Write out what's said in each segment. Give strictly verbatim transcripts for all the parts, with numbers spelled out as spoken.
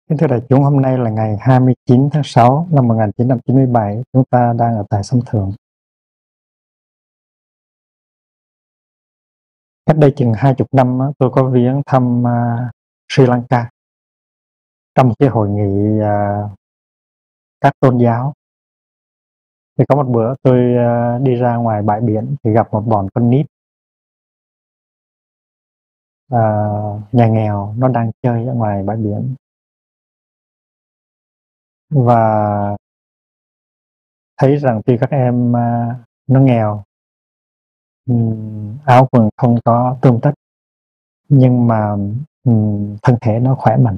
Kính thưa đại chúng, hôm nay là ngày hai mươi chín tháng sáu năm một nghìn chín trăm chín mươi bảy, chúng ta đang ở tại Sông Thường. Cách đây chừng hai chục năm, tôi có viếng thăm uh, Sri Lanka trong một cái hội nghị uh, các tôn giáo. Thì có một bữa tôi uh, đi ra ngoài bãi biển thì gặp một bọn con nít uh, nhà nghèo, nó đang chơi ở ngoài bãi biển. Và thấy rằng tuy các em uh, nó nghèo, um, áo quần không có tươm tất, nhưng mà um, thân thể nó khỏe mạnh.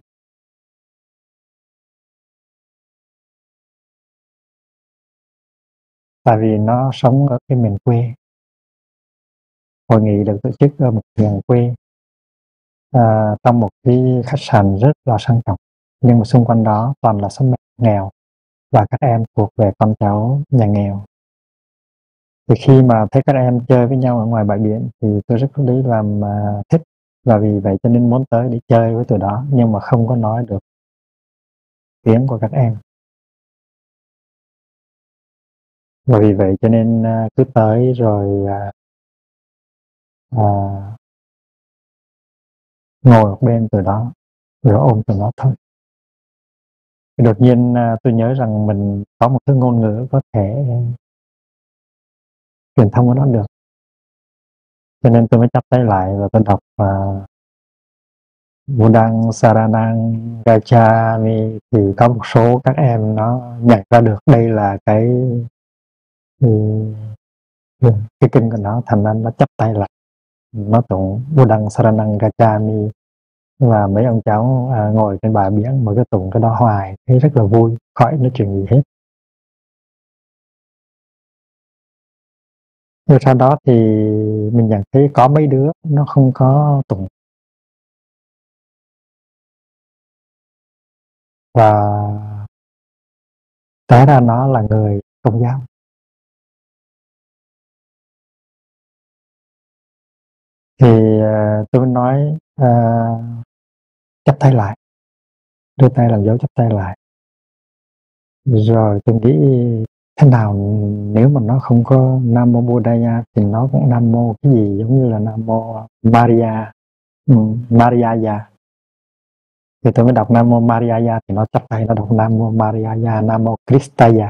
Tại vì nó sống ở cái miền quê. Hội nghị được tổ chức ở một miền quê, à, trong một cái khách sạn rất là sang trọng, nhưng mà xung quanh đó toàn là sống nghèo và các em thuộc về con cháu nhà nghèo. Thì khi mà thấy các em chơi với nhau ở ngoài bãi biển thì tôi rất lấy làm uh, thích, và vì vậy cho nên muốn tới để chơi với tụi đó, nhưng mà không có nói được tiếng của các em. Và vì vậy cho nên uh, cứ tới rồi uh, uh, ngồi một bên tụi đó rồi ôm tụi nó thôi. Thì đột nhiên uh, tôi nhớ rằng mình có một thứ ngôn ngữ có thể truyền thông với nó được, cho nên tôi mới chắp tay lại và tôi đọc uh, Buddhang Saranang Gacchami. Thì có một số các em nó nhận ra được đây là cái cái, cái kinh của nó, thành ra nó chắp tay lại, nó tụng Buddhang Saranang Gacchami. Và mấy ông cháu à, ngồi trên bãi biển mà cái tụng cái đó hoài, thấy rất là vui, khỏi nói chuyện gì hết. Nhưng sau đó thì mình nhận thấy có mấy đứa nó không có tụng, và té ra nó là người Công giáo. Thì uh, tôi nói uh, chắp tay lại, đưa tay làm dấu chắp tay lại. Rồi tôi nghĩ thế nào nếu mà nó không có Nam Mô Buddhaya thì nó cũng Nam Mô cái gì giống như là Nam Mô Maria, um, Mariaya. Thì tôi mới đọc Nam Mô Mariaya thì nó chắp tay, nó đọc Nam Mô Mariaya, Nam Mô Kristaya.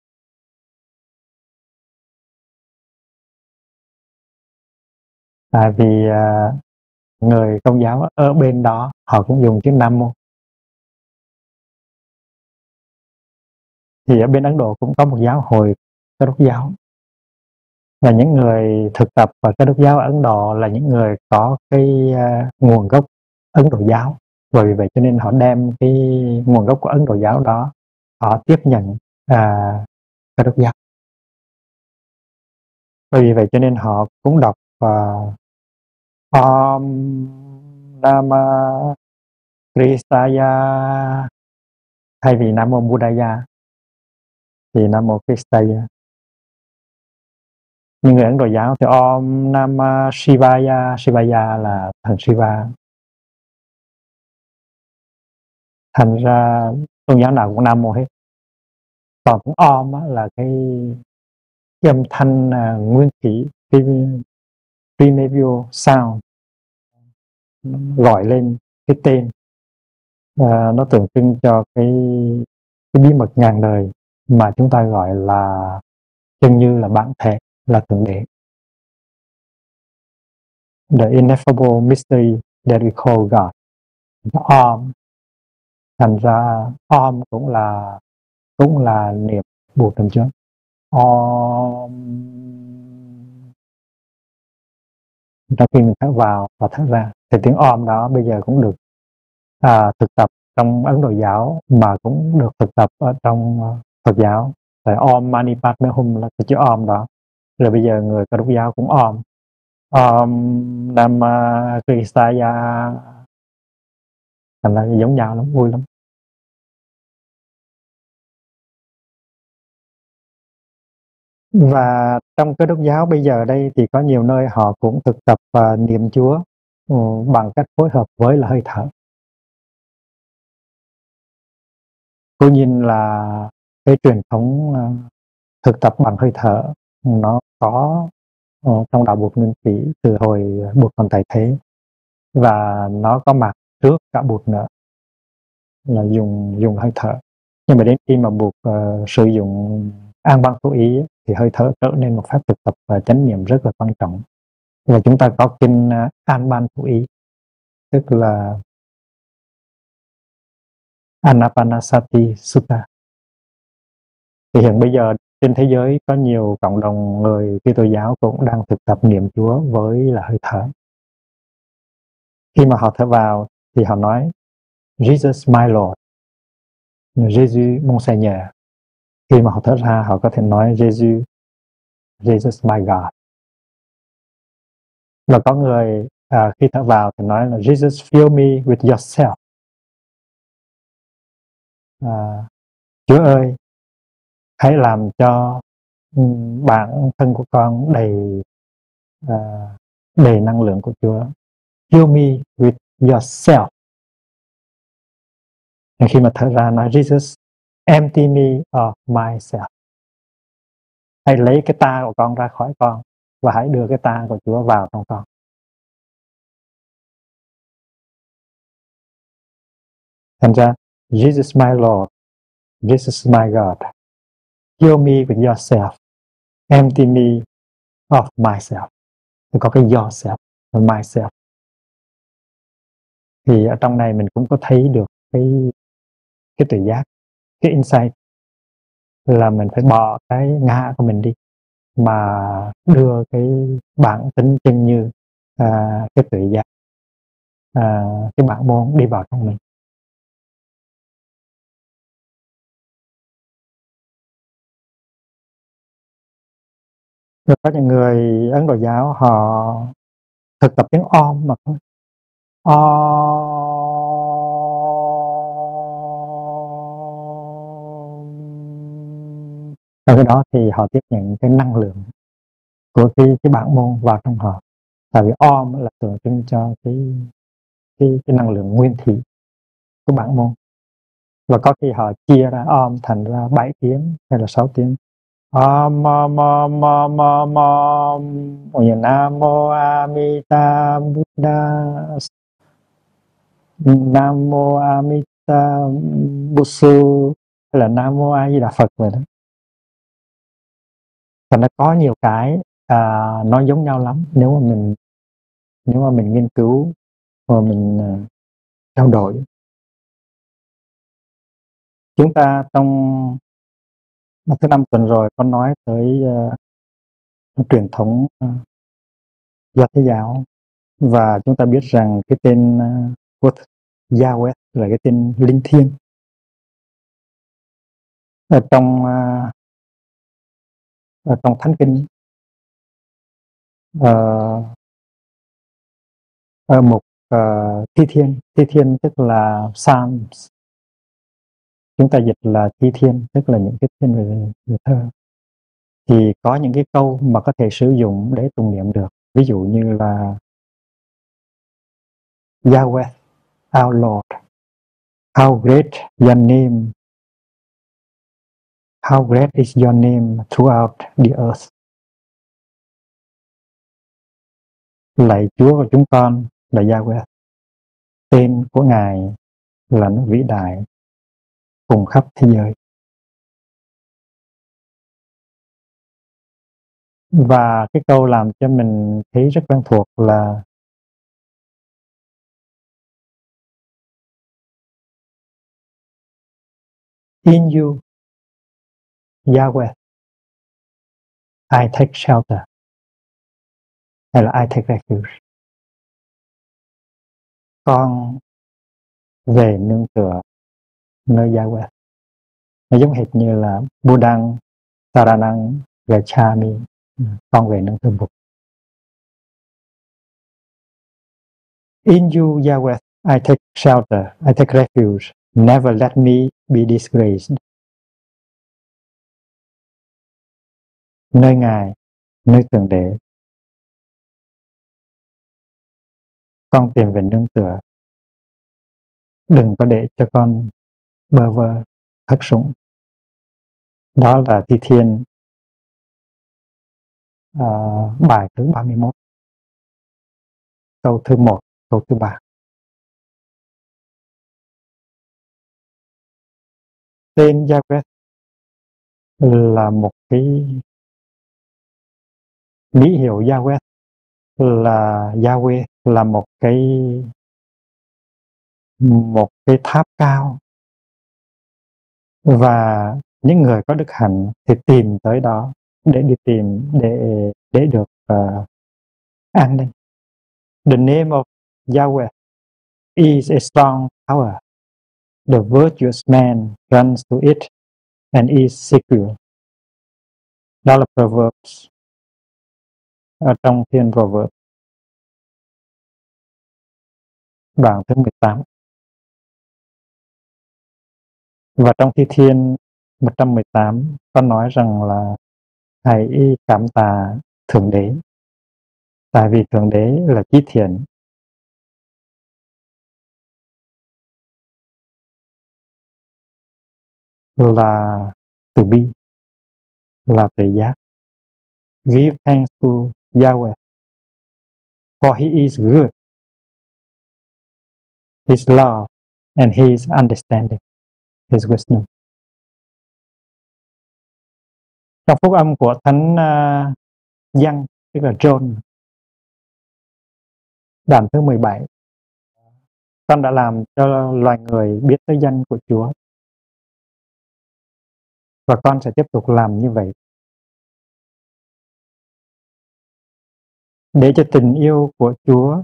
Tại vì uh, người Công giáo ở bên đó họ cũng dùng chữ Nam Mô. Thì ở bên Ấn Độ cũng có một giáo hội Cơ đốc giáo, và những người thực tập và Cơ đốc giáo ở Ấn Độ là những người có cái uh, nguồn gốc Ấn Độ giáo, và vì vậy cho nên họ đem cái nguồn gốc của Ấn Độ giáo đó họ tiếp nhận uh, Cơ đốc giáo. Và vì vậy cho nên họ cũng đọc uh, Om Namah Kristaya thay vì Nam Mô Buddhaya thì Nam Mô Kristaya. Nhưng người Ấn Độ giáo thì Om Namah Shivaya, Shivaya là thần Shiva. Thành ra tôn giáo nào cũng Nam Mô hết. Còn cũng Om là cái, cái âm thanh uh, nguyên thủy, primordial sound, gọi lên cái tên, uh, nó tượng trưng cho cái, cái bí mật ngàn đời mà chúng ta gọi là chân như là bản thể, là thượng đế. The ineffable mystery that we call God. Om, thành ra Om cũng là cũng là niệm buộc trầm trước. Om, trong khi mình thở vào và thở ra thì tiếng Om đó bây giờ cũng được à, thực tập trong Ấn Độ giáo, mà cũng được thực tập ở trong uh, Phật giáo. Tại Om Mani Padme Hum là cái chữ Om đó. Rồi bây giờ người Cơ đốc giáo cũng Om, Om Namah Kristaya, thành ra giống nhau lắm, vui lắm. Và trong Cơ đốc giáo bây giờ đây thì có nhiều nơi họ cũng thực tập uh, niệm Chúa uh, bằng cách phối hợp với là hơi thở. Cố nhiên là cái truyền thống uh, thực tập bằng hơi thở nó có uh, trong đạo Bụt Nguyên Thủy từ hồi Bụt còn tại thế, và nó có mặt trước cả Bụt nữa, là dùng dùng hơi thở. Nhưng mà đến khi mà Bụt uh, sử dụng an bang thủ ý thì hơi thở trở nên một pháp thực tập và chánh niệm rất là quan trọng. Và chúng ta có kinh uh, an bang thủ ý, tức là Anapanasati Sutta. Thì hiện bây giờ trên thế giới có nhiều cộng đồng người Kitô giáo cũng đang thực tập niệm Chúa với là hơi thở. Khi mà họ thở vào thì họ nói Jesus my Lord, Jesus mon Seigneur. Khi mà họ thở ra họ có thể nói Jesus, Jesus my God. Và có người à, khi thở vào thì nói là Jesus fill me with yourself. À, Chúa ơi, hãy làm cho bản thân của con đầy à, đầy năng lượng của Chúa. Fill me with yourself. Và khi mà thở ra nói Jesus empty me of myself. Hãy lấy cái ta của con ra khỏi con và hãy đưa cái ta của Chúa vào trong con. Thành ra Jesus my Lord, Jesus my God, fill me with yourself, empty me of myself. Thì có cái yourself và myself. Thì ở trong này mình cũng có thấy được cái cái tự giác, cái insight là mình phải bỏ cái ngã của mình đi mà đưa cái bản tính chân như à, cái tự giác, à, cái bản môn đi vào trong mình. Rồi có những người Ấn Độ giáo họ thực tập tiếng Om mà thôi. Om. Ở cái đó thì họ tiếp nhận cái năng lượng của cái cái bản môn vào trong họ. Tại vì Om là tượng trưng cho cái cái cái năng lượng nguyên thủy của bản môn. Và có khi họ chia ra Om thành ra bảy tiếng hay là sáu tiếng. Om om om om om om Nam mô Amita Buddha, Nam mô Amita Busu, hay là Nam mô A Di Đà Phật vậy đó. Và nó có nhiều cái à, nó giống nhau lắm nếu mà mình nếu mà mình nghiên cứu và mình uh, trao đổi. Chúng ta trong thứ năm tuần rồi có nói tới uh, truyền thống uh, do Thái giáo, và chúng ta biết rằng cái tên uh, của Yahweh là cái tên linh thiêng. Ở trong uh, ở trong Thánh Kinh, uh, ở một uh, thi thiên, thi thiên tức là Psalms, chúng ta dịch là thi thiên tức là những cái thiên về, về thơ, thì có những cái câu mà có thể sử dụng để tụng niệm được. Ví dụ như là Yahweh, our Lord, how great your name, how great is your name throughout the earth. Lạy Chúa của chúng con là Yahweh, tên của Ngài là nó vĩ đại cùng khắp thế giới. Và cái câu làm cho mình thấy rất quen thuộc là In you, Yahweh, I take shelter, hay là I take refuge. Con về nương tựa nơi Yahweh. Nó giống hệt như là Buddhang Saranang Gacchami, con về nương tựa Bụt. In you, Yahweh, I take shelter, I take refuge. Never let me be disgraced. Nơi Ngài, nơi Thượng Đế, con tìm về nương tựa. Đừng có để cho con bơ vơ, thất sủng. Đó là Thi Thiên à, bài thứ ba mươi mốt, câu thứ một, câu thứ ba. Tên Yahweh là một cái mỹ hiệu. Yahweh là Yahweh là một cái một cái tháp cao, và những người có đức hạnh thì tìm tới đó để đi tìm để để được uh, an ninh. The name of Yahweh is a strong tower. The virtuous man runs to it and is secure. Đó là Proverbs, ở trong Thiên Proverbs đoạn thứ mười tám. Và trong Thi Thiên một trăm mười tám có nói rằng là hãy cảm tạ Thượng Đế, tại vì Thượng Đế là chí thiện, là từ bi, là tuệ giác. Give thanks to Yahweh, for he is good. His love and his understanding, his wisdom. Trong phúc âm của Thánh uh, Giăng, tức là John, đoạn thứ mười bảy, con đã làm cho loài người biết tới danh của Chúa, và con sẽ tiếp tục làm như vậy, để cho tình yêu của Chúa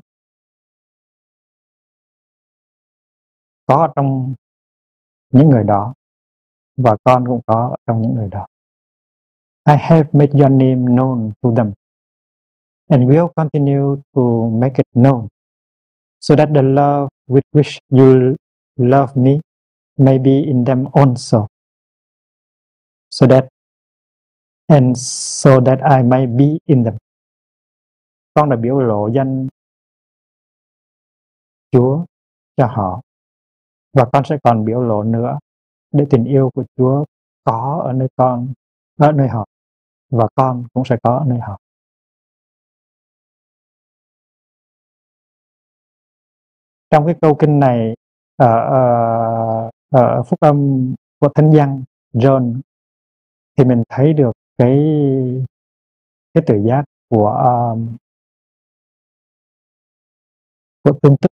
có trong những người đó, và con cũng có trong những người đó. I have made your name known to them, and will continue to make it known, so that the love with which you love me may be in them also, so that and so that I may be in them. Con đã biểu lộ danh Chúa cho họ, và con sẽ còn biểu lộ nữa, để tình yêu của Chúa có ở nơi con, ở nơi họ, và con cũng sẽ có ở nơi họ. Trong cái câu kinh này, ở, ở, ở phúc âm của Thánh Giăng John, thì mình thấy được cái cái tự giác của um, của tương tức.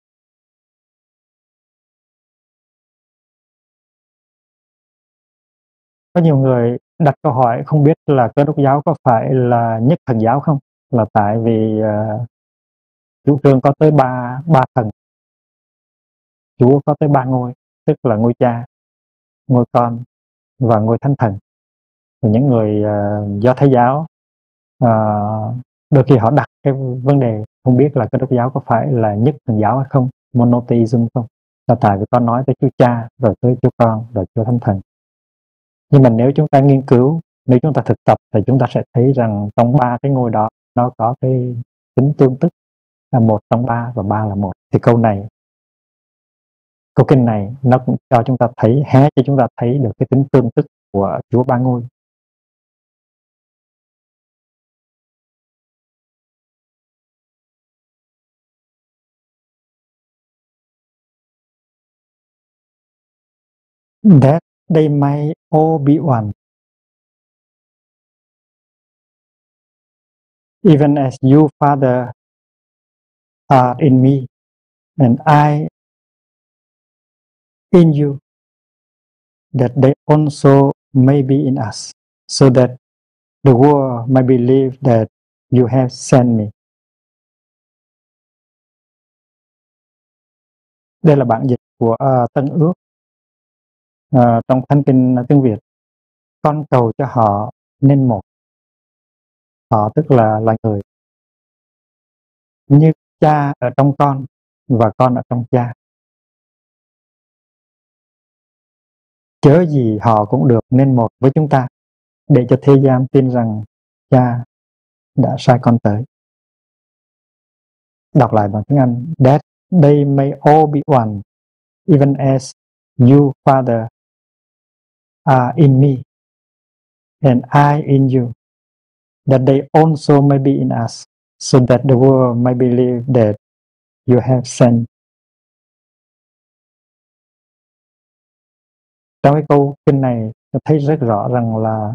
Có nhiều người đặt câu hỏi không biết là Cơ Đốc giáo có phải là nhất thần giáo không, là tại vì uh, chủ trương có tới ba ba thần, Chúa có tới ba ngôi, tức là ngôi Cha, ngôi Con và ngôi Thánh Thần. Thì những người uh, do Thái giáo uh, đôi khi họ đặt cái vấn đề không biết là Cơ Đốc giáo có phải là nhất thần giáo hay không, monotheism không, là tại vì con nói tới Chúa Cha, rồi tới Chúa Con, rồi Chúa Thánh Thần. Nhưng mà nếu chúng ta nghiên cứu, nếu chúng ta thực tập, thì chúng ta sẽ thấy rằng trong ba cái ngôi đó nó có cái tính tương tức, là một trong ba và ba là một. Thì câu này, câu kinh này nó cũng cho chúng ta thấy, hé cho chúng ta thấy được cái tính tương tức của Chúa ba ngôi. That they may all be one, even as you, Father, are in me, and I in you, that they also may be in us, so that the world may believe that you have sent me. Đây là bản dịch của uh, Tân Ước uh, trong Thánh Kinh tiếng Việt. Con cầu cho họ nên một. Họ tức là loài người, như Cha ở trong con và con ở trong Cha. Chớ gì họ cũng được nên một với chúng ta, để cho thế gian tin rằng Cha đã sai con tới. Đọc lại bằng tiếng Anh. That they may all be one, even as you, Father, are in me and I in you, that they also may be in us, so that the world may believe that you have sent. Trong cái câu kinh này tôi thấy rất rõ rằng là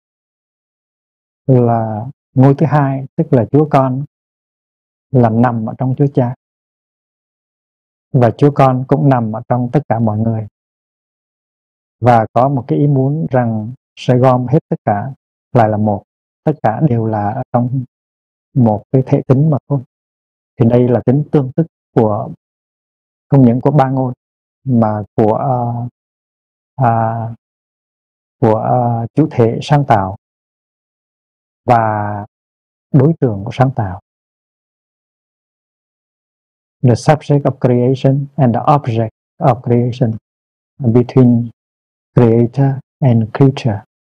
là ngôi thứ hai, tức là Chúa Con, là nằm ở trong Chúa Cha, và Chúa Con cũng nằm ở trong tất cả mọi người, và có một cái ý muốn rằng sẽ gom hết tất cả lại là một, tất cả đều là ở trong một cái thể tính mà thôi. Thì đây là tính tương tức của không những của ba ngôi mà của uh, uh, của uh, chủ thể sáng tạo và đối tượng của sáng tạo. The subject of creation and the object of creation, between creator and creature.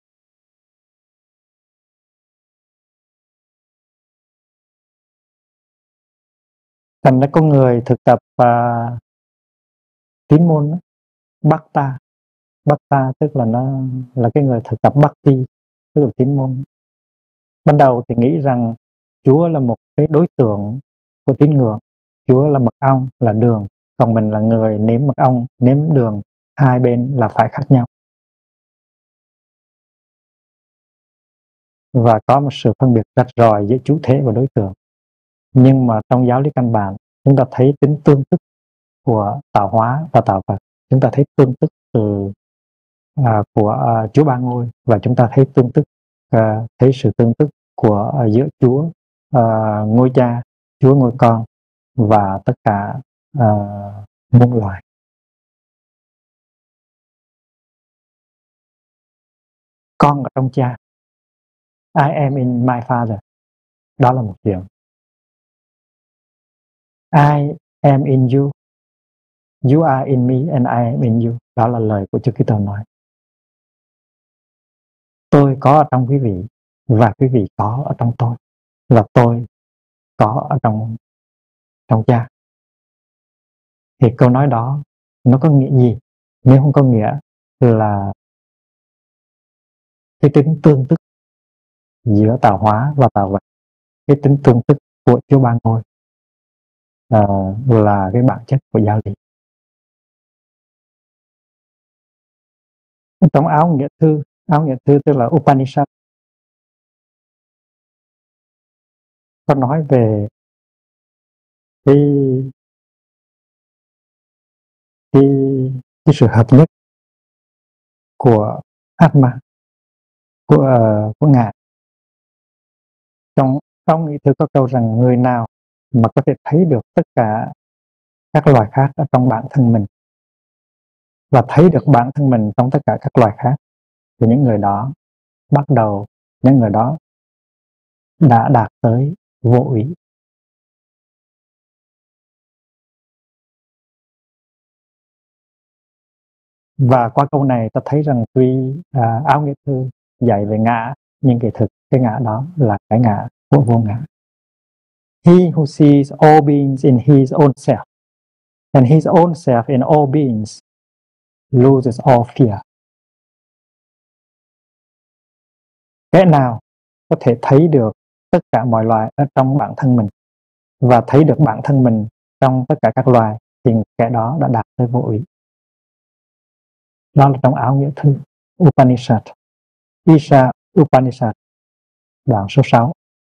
Thành ra con người thực tập uh, tín môn Bhakta. Bhakta tức là nó là cái người thực tập Bhakti, tức là tín môn. Ban đầu thì nghĩ rằng Chúa là một cái đối tượng của tín ngưỡng, Chúa là mật ong, là đường, còn mình là người nếm mật ong, nếm đường, hai bên là phải khác nhau. Và có một sự phân biệt rạch ròi giữa chủ thể và đối tượng. Nhưng mà trong giáo lý căn bản, chúng ta thấy tính tương tức của tạo hóa và tạo vật. Chúng ta thấy tương tức từ à, của à, Chúa Ba Ngôi, và chúng ta thấy tương tức à, thấy sự tương tức của à, giữa Chúa à, Ngôi Cha, Chúa Ngôi Con và tất cả à, muôn loài. Con ở trong Cha, I am in my Father, đó là một chuyện. I am in you, you are in me and I am in you, đó là lời của Chúa Kitô nói. Tôi có ở trong quý vị và quý vị có ở trong tôi, và tôi có ở trong trong Cha. Thì câu nói đó nó có nghĩa gì nếu không có nghĩa là cái tính tương tức giữa tạo hóa và tạo vật, cái tính tương tức của Chúa Ba Ngôi uh, là cái bản chất của giáo lý. Trong áo nghĩa thư, áo nghĩa thư tức là Upanishad, có nói về cái cái, cái sự hợp nhất của Atma, của uh, của ngài. Trong trong nghĩa thư có câu rằng người nào mà có thể thấy được tất cả các loài khác ở trong bản thân mình và thấy được bản thân mình trong tất cả các loài khác, thì những người đó bắt đầu, những người đó đã đạt tới vô úy. Và qua câu này ta thấy rằng tuy à, áo nghĩa thư dạy về ngã, nhưng kỳ thực cái ngã đó là cái ngã của vô ngã. He who sees all beings in his own self and his own self in all beings loses all fear. Kẻ nào có thể thấy được tất cả mọi loài ở trong bản thân mình và thấy được bản thân mình trong tất cả các loài, thì kẻ đó đã đạt tới vô úy. Đó là trong áo nghĩa thư Upanishad, Isha Upanishad, đoạn số sáu.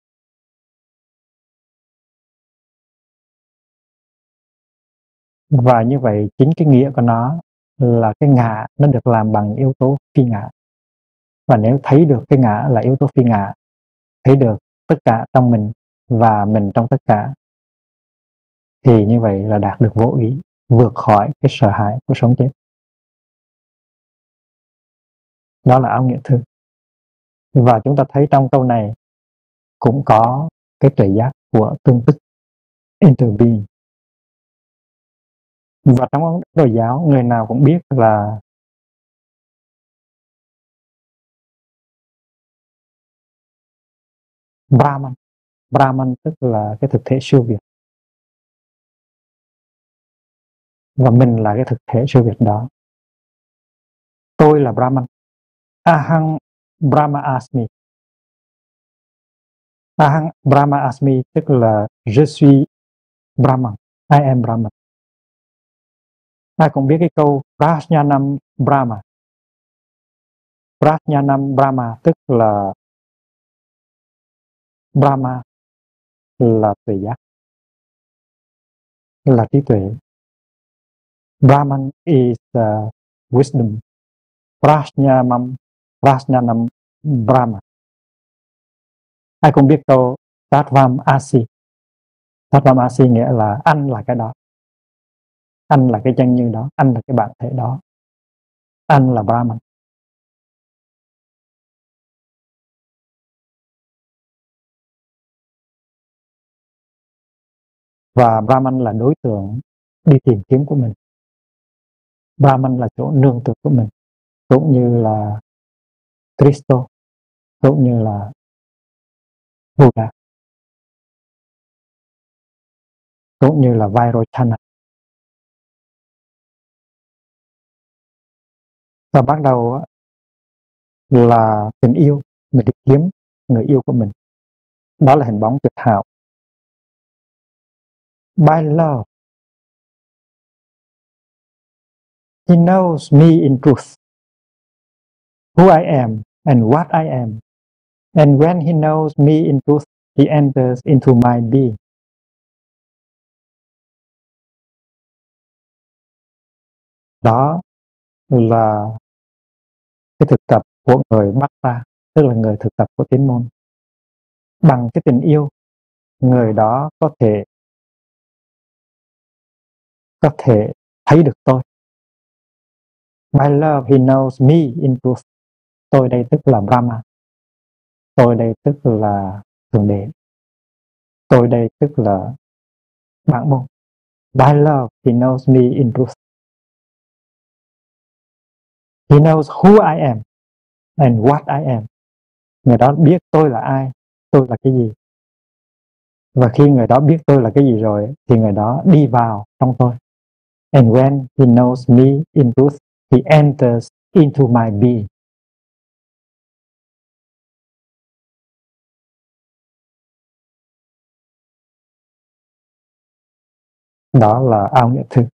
Và như vậy chính cái nghĩa của nó là cái ngã nó được làm bằng yếu tố phi ngã. Và nếu thấy được cái ngã là yếu tố phi ngã, thấy được tất cả trong mình và mình trong tất cả, thì như vậy là đạt được vô úy, vượt khỏi cái sợ hãi của sống chết. Đó là áo nghĩa thư. Và chúng ta thấy trong câu này cũng có cái tuệ giác của tương tức, interbeing. Và trong Ấn Độ giáo, người nào cũng biết là Brahman, Brahman tức là cái thực thể siêu việt, và mình là cái thực thể siêu việt đó. Tôi là Brahman, Ahang Brahma Asmi. Ahang Brahma Asmi tức là je suis Brahman, I am Brahman. Ai cũng biết cái câu Prajnanam Brahma. Prajnanam Brahma tức là Brahma là tuệ giác, là trí tuệ. Brahman is uh, wisdom. Prajnanam, Prajnanam Brahma. Ai cũng biết câu Tattvam Asi. Tattvam Asi nghĩa là anh là cái đó. Anh là cái chân như đó, anh là cái bản thể đó. Anh là Brahman. Và Brahman là đối tượng đi tìm kiếm của mình. Brahman là chỗ nương tựa của mình, cũng như là Cristo, cũng như là Buddha, cũng như là Vairochana. Và bắt đầu là tình yêu, mình đi kiếm người yêu của mình. Đó là hình bóng tuyệt hảo. By love, he knows me in truth, who I am and what I am. And when he knows me in truth, he enters into my being. Đó là cái thực tập của người Bhakta, tức là người thực tập của Tiến môn. Bằng cái tình yêu, người đó có thể có thể thấy được tôi. By love he knows me in truth. Tôi đây tức là Brahma. Tôi đây tức là Thượng Đế. Tôi đây tức là bản môn. By love he knows me in truth. He knows who I am and what I am. Người đó biết tôi là ai, tôi là cái gì. Và khi người đó biết tôi là cái gì rồi, thì người đó đi vào trong tôi. And when he knows me in truth, he enters into my being. Đó là ao nghĩa thư.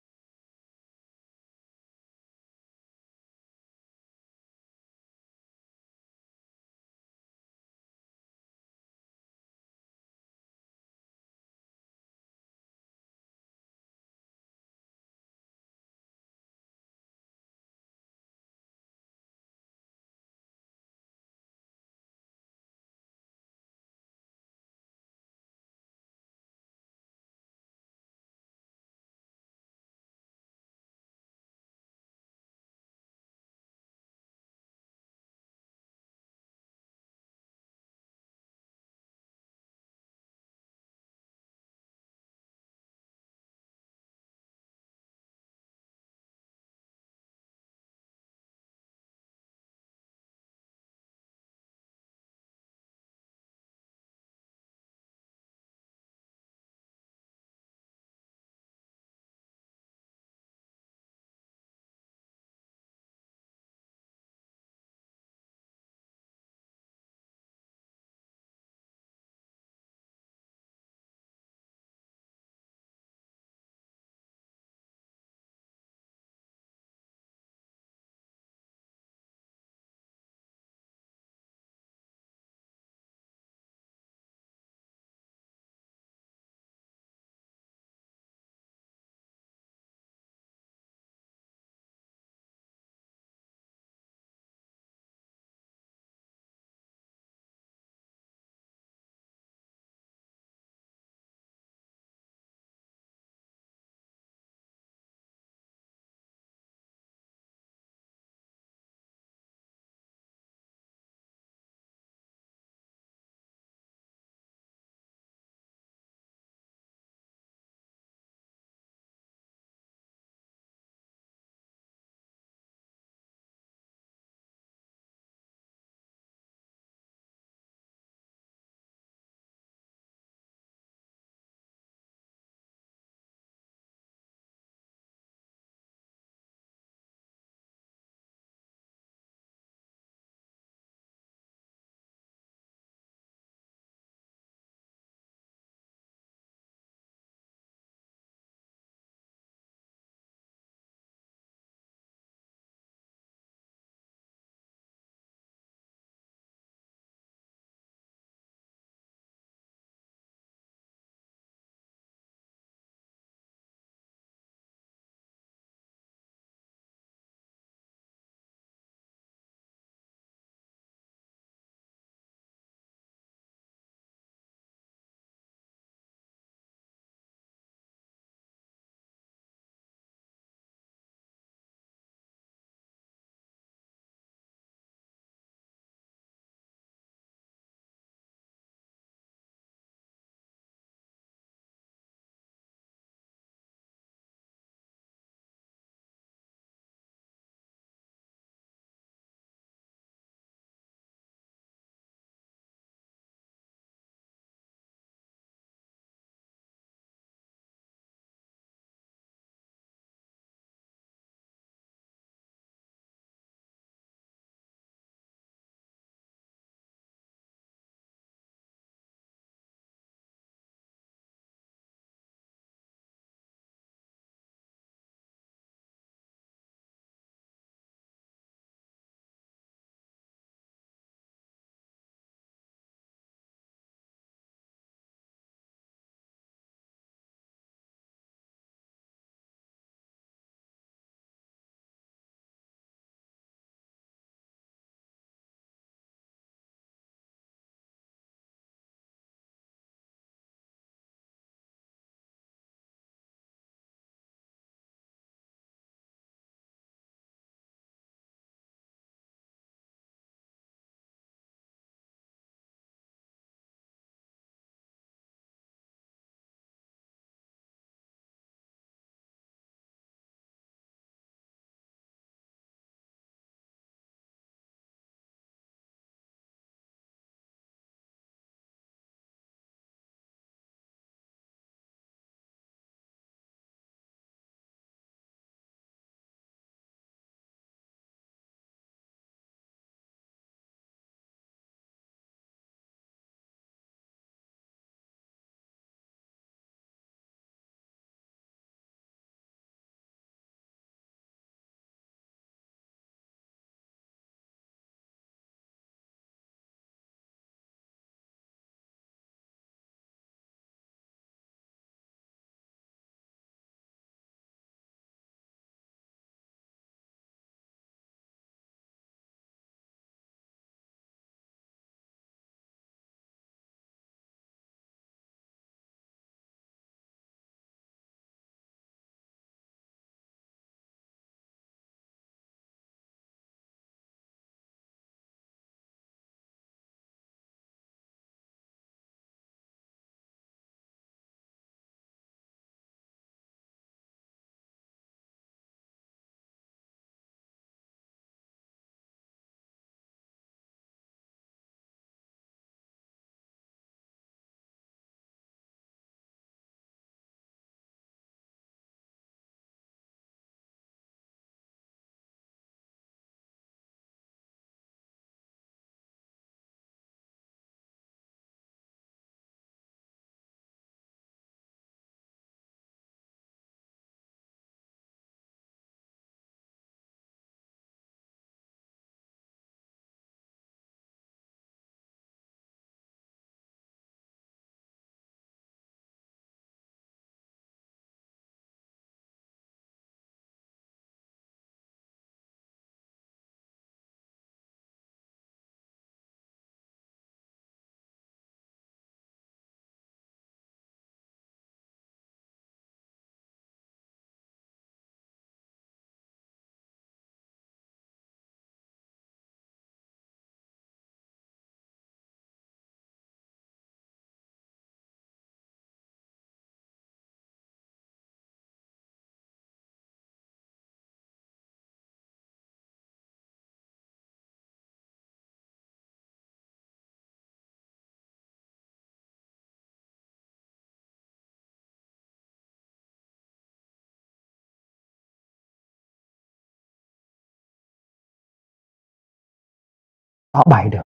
tỏ bày được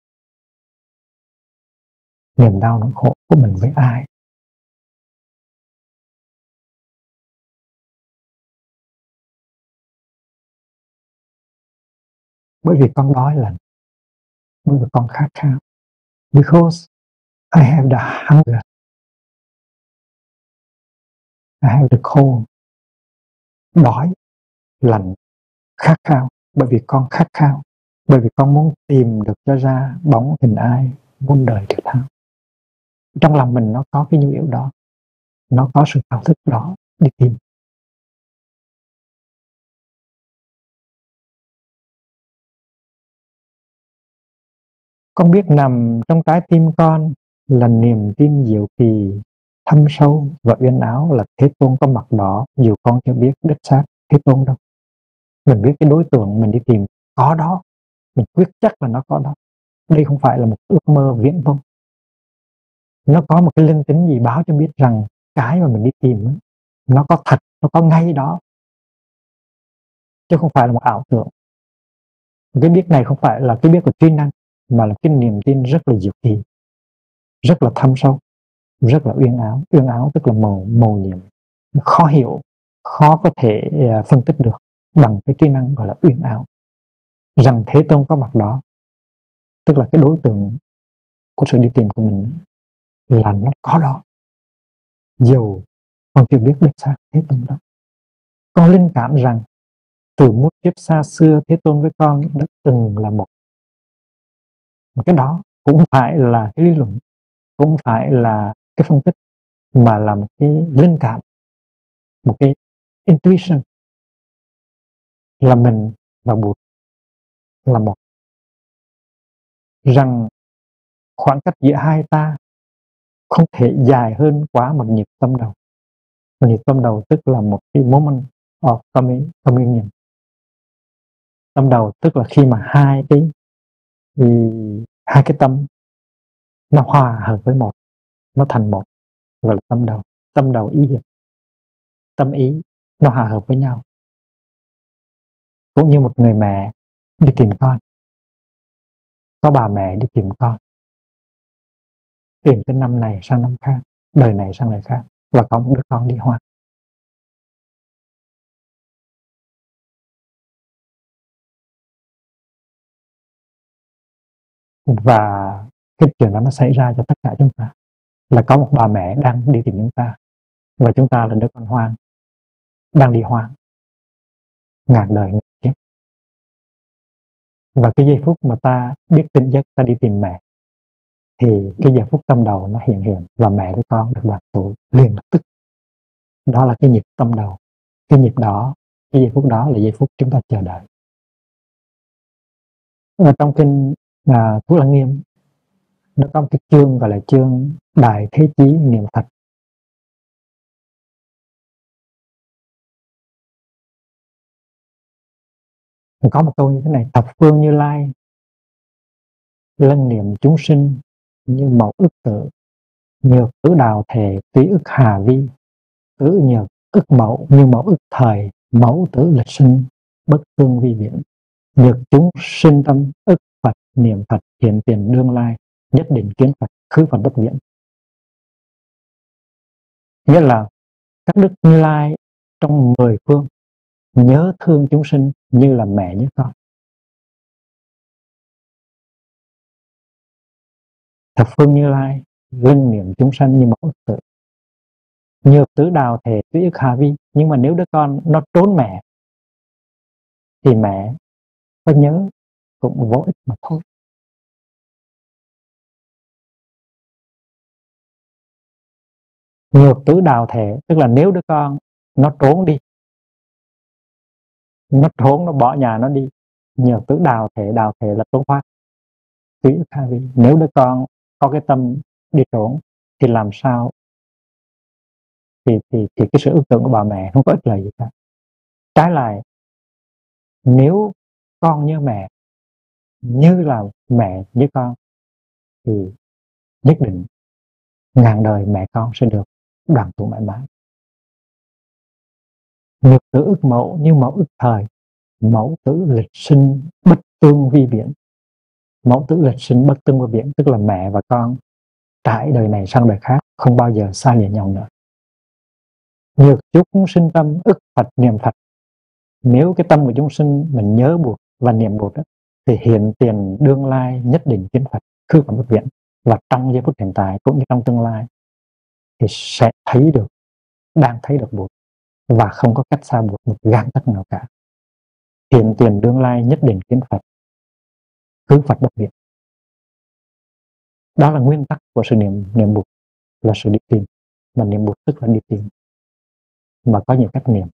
niềm đau nỗi khổ của mình với ai. Bởi vì con đói lạnh, bởi vì con khát khao. Because I have the hunger, I have the cold. Đói, lạnh, khát khao. Bởi vì con khát khao, bởi vì con muốn tìm được cho ra bóng hình ai muôn đời thực thao. Trong lòng mình nó có cái nhu yếu đó, nó có sự thao thức đó đi tìm. Con biết nằm trong trái tim con là niềm tin diệu kỳ, thâm sâu và uyên áo là Thế Tôn có mặt đó, dù con chưa biết đích xác Thế Tôn đâu. Mình biết cái đối tượng mình đi tìm có đó, mình quyết chắc là nó có đó. Đây không phải là một ước mơ viễn vông. Nó có một cái linh tính gì báo cho biết rằng cái mà mình đi tìm ấy, nó có thật, nó có ngay đó, chứ không phải là một ảo tưởng. Cái biết này không phải là cái biết của trí năng, mà là cái niềm tin rất là diệu kỳ, rất là thâm sâu, rất là uyên áo. Uyên áo tức là màu màu nhiệm, khó hiểu, khó có thể uh, phân tích được bằng cái trí năng gọi là uyên áo. Rằng Thế Tôn có mặt đó, tức là cái đối tượng của sự đi tìm của mình là nó có đó, dù con chưa biết đích xác Thế Tôn đó. Con linh cảm rằng từ muôn kiếp xa xưa Thế Tôn với con đã từng là một. Cái đó cũng phải là cái lý luận, cũng phải là cái phân tích, mà là một cái linh cảm, một cái intuition, là mình và Bụt là một. Rằng khoảng cách giữa hai ta không thể dài hơn quá một nhịp tâm đầu. Một nhịp tâm đầu tức là một cái moment of communion. Tâm đầu tức là khi mà hai cái hai cái tâm nó hòa hợp với một, nó thành một, gọi là tâm đầu. Tâm đầu ý hiệp, tâm ý nó hòa hợp với nhau. Cũng như một người mẹ đi tìm con, có bà mẹ đi tìm con, tìm từ năm này sang năm khác, đời này sang đời khác, và có một đứa con đi hoang. Và cái chuyện đó nó xảy ra cho tất cả chúng ta, là có một bà mẹ đang đi tìm chúng ta, và chúng ta là đứa con hoang đang đi hoang ngàn đời ngàn kiếp. Và cái giây phút mà ta biết tỉnh giấc, ta đi tìm mẹ, thì cái giờ phút tâm đầu nó hiện hiện, và mẹ với con được đoàn tụ liền lập tức. Đó là cái nhịp tâm đầu. Cái nhịp đó, cái giây phút đó là giây phút chúng ta chờ đợi. Ở trong kinh à, Thuốc Lăng Nghiêm, nó có một cái chương gọi là chương Đại Thế Chí Niệm Phật. Có một câu như thế này: thập phương Như Lai lân niệm chúng sinh như mẫu ức tử, nhược tử đào thể túy ức hà vi, tử nhược ức mẫu như mẫu ức thời, mẫu tử lịch sinh bất tương vi viễn, nhược chúng sinh tâm ức Phật, niệm Phật hiện tiền đương lai, nhất định kiến Phật khứ Phật bất viễn. Nghĩa là các đức Như Lai trong mười phương nhớ thương chúng sinh như là mẹ nhớ con. Thập phương Như Lai linh niệm chúng sanh như mẫu ức tử, nhược tử đào thể túy ức hà vi. Nhưng mà nếu đứa con nó trốn mẹ thì mẹ có nhớ cũng vô ích mà thôi. Nhược tử đào thể tức là nếu đứa con nó trốn đi, nó trốn, nó bỏ nhà nó đi. Nhược tử đào thể, đào thể là trốn thoát. Túy ức hà vi, nếu đứa con có cái tâm đi trốn thì làm sao, thì, thì, thì cái sự ước tưởng của bà mẹ không có ích lợi gì cả. Trái lại, nếu con nhớ mẹ như là mẹ với con thì nhất định ngàn đời mẹ con sẽ được đoàn tụ mãi mãi. Nhược tử ức mẫu như mẫu ức thời, mẫu tử lịch sinh bất tương vi viễn. Mẫu tử lịch sinh bất tương vô biện, tức là mẹ và con trải đời này sang đời khác, không bao giờ xa lìa nhau nữa. Nhược chúng sinh tâm ức Phật niệm Phật. Nếu cái tâm của chúng sinh mình nhớ buộc và niệm buộc đó, thì hiện tiền đương lai nhất định kiến Phật, khư Phật bất viễn. Và trong giây phút hiện tại cũng như trong tương lai thì sẽ thấy được, đang thấy được buộc, và không có cách xa buộc một gang tấc nào cả. Hiện tiền đương lai nhất định kiến Phật, khư Phật bất viễn. Đó là nguyên tắc của sự niệm niệm buộc, là sự đi tìm. Mà niệm buộc tức là đi tìm, mà có nhiều cách niệm.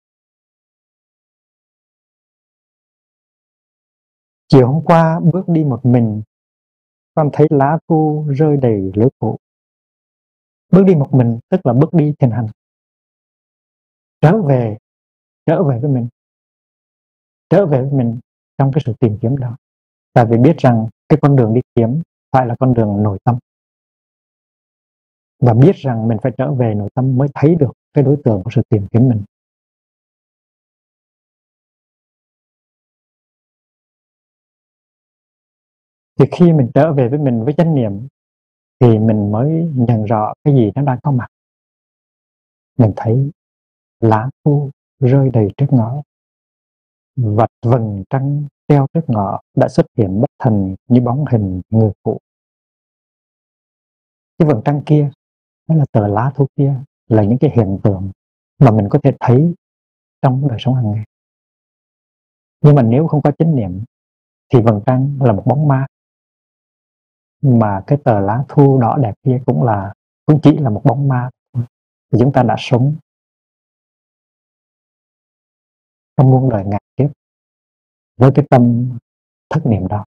Chiều hôm qua bước đi một mình, con thấy lá thu rơi đầy lối cũ. Bước đi một mình tức là bước đi thiền hành, trở về trở về với mình, trở về với mình trong cái sự tìm kiếm đó. Tại vì biết rằng cái con đường đi kiếm phải là con đường nội tâm, và biết rằng mình phải trở về nội tâm mới thấy được cái đối tượng của sự tìm kiếm mình. Thì khi mình trở về với mình với chánh niệm thì mình mới nhận rõ cái gì nó đang có mặt. Mình thấy lá thu rơi đầy trước ngõ, vạch vầng trăng treo trước ngõ đã xuất hiện bất thần như bóng hình người phụ. Cái vầng trăng kia, đó là tờ lá thu kia, là những cái hiện tượng mà mình có thể thấy trong đời sống hàng ngày. Nhưng mà nếu không có chánh niệm thì vầng trăng là một bóng ma, mà cái tờ lá thu đỏ đẹp kia cũng là cũng chỉ là một bóng ma. Thì chúng ta đã sống trong muôn đời ngàn kiếp với cái tâm thất niệm đó.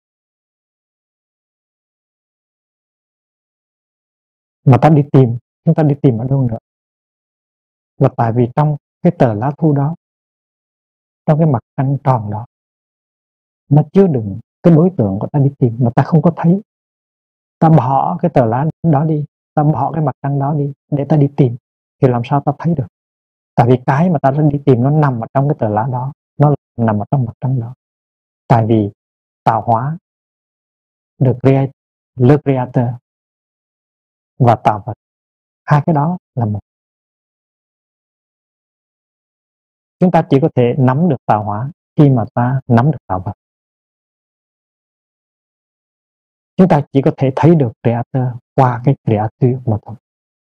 Mà ta đi tìm, chúng ta đi tìm ở đâu nữa? Là tại vì trong cái tờ lá thu đó, trong cái mặt trăng tròn đó, nó chứa đựng cái đối tượng của ta đi tìm mà ta không có thấy. Ta bỏ cái tờ lá đó đi, ta bỏ cái mặt trăng đó đi để ta đi tìm, thì làm sao ta thấy được? Tại vì cái mà ta đang đi tìm nó nằm ở trong cái tờ lá đó, nó nằm ở trong mặt trăng đó. Tại vì tạo hóa, the creator, le creator và tạo vật, hai cái đó là một. Chúng ta chỉ có thể nắm được tạo hóa khi mà ta nắm được tạo vật. Chúng ta chỉ có thể thấy được creator qua cái creator mà thôi.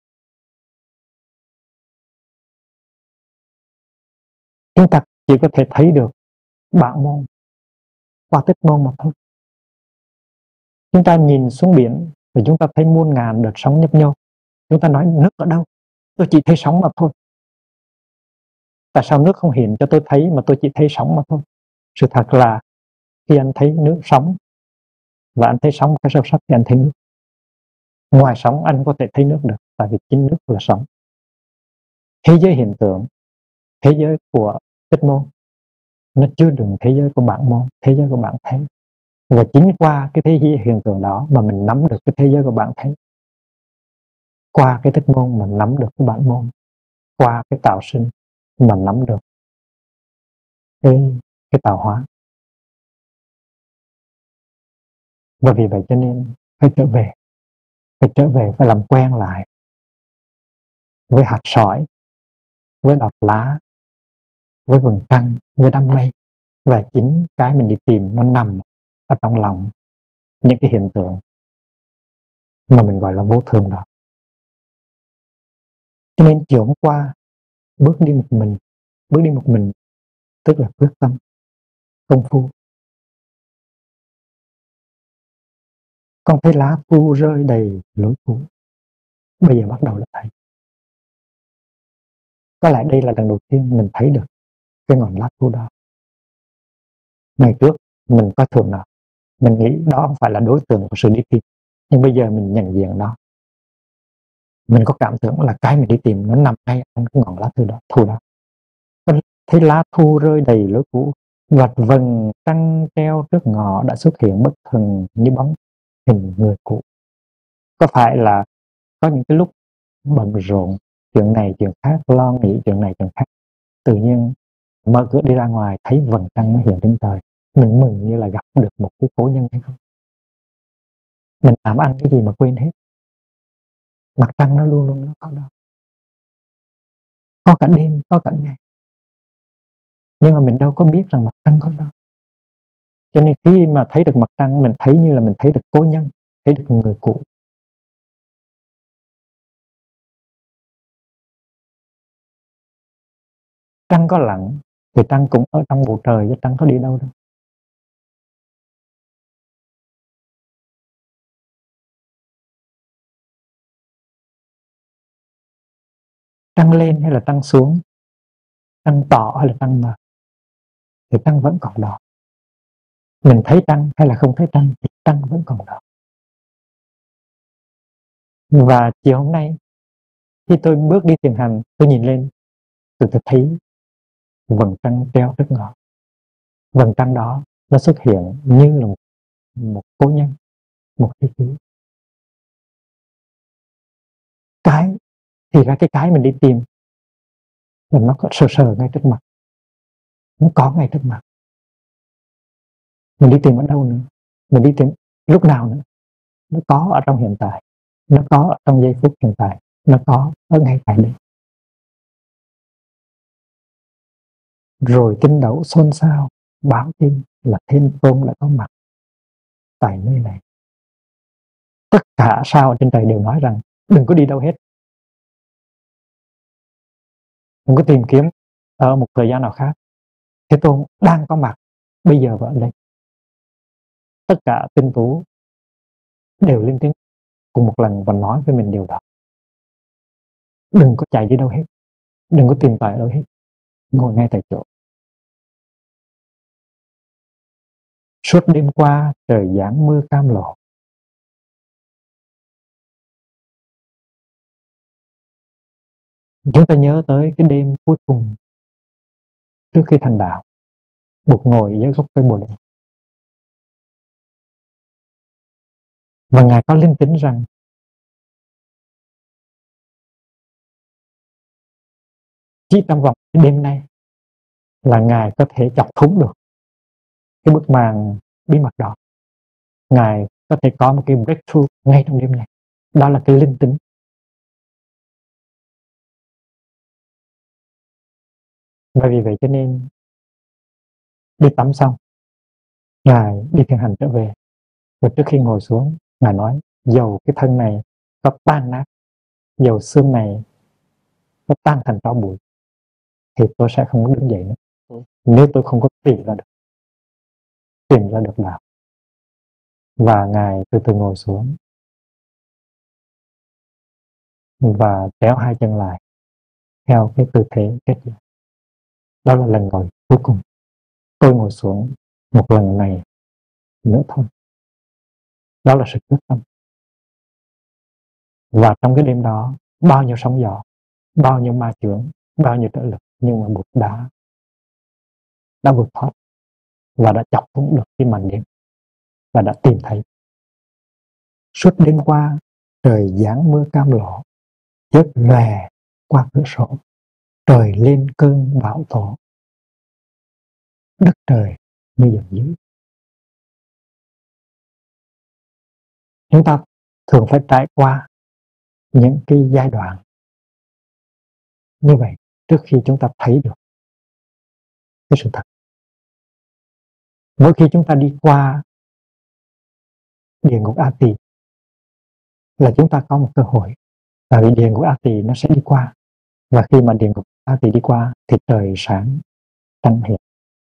Chúng ta chỉ có thể thấy được bản môn qua tích môn mà thôi. Chúng ta nhìn xuống biển rồi chúng ta thấy muôn ngàn đợt sóng nhấp nhô. Chúng ta nói nước ở đâu? Tôi chỉ thấy sóng mà thôi. Tại sao nước không hiện cho tôi thấy mà tôi chỉ thấy sóng mà thôi? Sự thật là khi anh thấy nước sóng và anh thấy sóng cái sâu sắc thì anh thấy nước. Ngoài sóng anh có thể thấy nước được, tại vì chính nước là sóng. Thế giới hiện tượng, thế giới của tích môn, nó chứa đựng thế giới của bản môn, thế giới của bản thể. Và chính qua cái thế giới hiện tượng đó mà mình nắm được cái thế giới của bản thể. Qua cái tích môn mình nắm được cái bản môn. Qua cái tạo sinh mình nắm được cái, cái tạo hóa. Và vì vậy cho nên phải trở về. Phải trở về, phải làm quen lại với hạt sỏi, với đọt lá, với vầng trăng, với đám mây. Và chính cái mình đi tìm nó nằm ở trong lòng những cái hiện tượng mà mình gọi là vô thường đó. Cho nên chiều hôm qua bước đi một mình, bước đi một mình tức là quyết tâm, công phu. Con thấy lá thu rơi đầy lối cũ, bây giờ bắt đầu là thấy. Có lẽ đây là lần đầu tiên mình thấy được cái ngọn lá thu đó. Ngày trước mình coi thường nó, mình nghĩ đó không phải là đối tượng của sự đi tìm. Nhưng bây giờ mình nhận diện nó, mình có cảm tưởng là cái mình đi tìm nó nằm ngay trong cái ngọn lá thu đó. Thu đó. Con thấy lá thu rơi đầy lối cũ, vạch vầng trăng treo trước ngõ đã xuất hiện bất thần như bóng hình người cũ. Có phải là có những cái lúc bận rộn, chuyện này chuyện khác, lo nghĩ chuyện này chuyện khác, tự nhiên mở cửa đi ra ngoài thấy vầng trăng nó hiện trên trời, mình mừng như là gặp được một cái cố nhân hay không? Mình làm ăn cái gì mà quên hết. Mặt trăng nó luôn luôn nó có đó. Có cả đêm, có cả ngày. Nhưng mà mình đâu có biết rằng mặt trăng có đó. Cho nên khi mà thấy được mặt trăng, mình thấy như là mình thấy được cố nhân, thấy được người cũ. Trăng có lặn thì trăng cũng ở trong bầu trời, chứ trăng có đi đâu đâu. Trăng lên hay là trăng xuống, trăng tỏ hay là trăng mờ, thì trăng vẫn còn đó. Mình thấy trăng hay là không thấy trăng thì trăng vẫn còn đó. Và chiều hôm nay khi tôi bước đi thiền hành, tôi nhìn lên, tôi, tôi thấy vầng trăng treo rất ngọt. Vầng trăng đó nó xuất hiện như là một, một cố nhân, một thế giới. Cái thì ra cái cái mình đi tìm là nó có sờ sờ ngay trước mặt, nó có ngay trước mặt. Mình đi tìm ở đâu nữa? Mình đi tìm lúc nào nữa? Nó có ở trong hiện tại, nó có ở trong giây phút hiện tại, nó có ở ngay tại đây. Rồi tinh đấu xôn xao báo tin là Thiên Tôn đã có mặt tại nơi này. Tất cả sao trên trời đều nói rằng đừng có đi đâu hết, đừng có tìm kiếm ở một thời gian nào khác. Thế Tôn đang có mặt bây giờ và ở đây. Tất cả tinh tú đều lên tiếng cùng một lần và nói với mình điều đó. Đừng có chạy đi đâu hết, đừng có tìm tòi ở đâu hết, ngồi ngay tại chỗ. Suốt đêm qua trời giáng mưa cam lộ. Chúng ta nhớ tới cái đêm cuối cùng trước khi thành đạo, Bụt ngồi dưới gốc cây Bồ Đề. Và Ngài có linh tính rằng chỉ trong vòng cái đêm nay là Ngài có thể chọc thủng được cái bức màn bí mật đó. Ngài có thể có một cái breakthrough ngay trong đêm này. Đó là cái linh tính. Và vì vậy cho nên đi tắm xong, Ngài đi thiền hành trở về. Và trước khi ngồi xuống, Ngài nói, dầu cái thân này có tan nát, dầu xương này nó tan thành tro bụi, thì tôi sẽ không đứng dậy nữa. Nếu tôi không có tìm ra được, tìm ra được đạo. Và Ngài từ từ ngồi xuống và kéo hai chân lại theo cái tư thế kết giới. Đó là lần ngồi cuối cùng. Tôi ngồi xuống một lần này nữa thôi. Đó là sự quyết tâm. Và trong cái đêm đó, bao nhiêu sóng gió, bao nhiêu ma chướng, bao nhiêu trở lực, nhưng mà Bụt đã đã vượt thoát và đã chọc thủng được cái màn đêm và đã tìm thấy. Suốt đêm qua trời giáng mưa cam lộ, chớp lòe qua cửa sổ, trời lên cơn bão tố, đất trời như dòng dưới. Chúng ta thường phải trải qua những cái giai đoạn như vậy trước khi chúng ta thấy được cái sự thật. Mỗi khi chúng ta đi qua địa ngục A Tỳ là chúng ta có một cơ hội, tại vì địa ngục A Tỳ nó sẽ đi qua, và khi mà địa ngục A Tỳ đi qua thì trời sáng trăng hiện.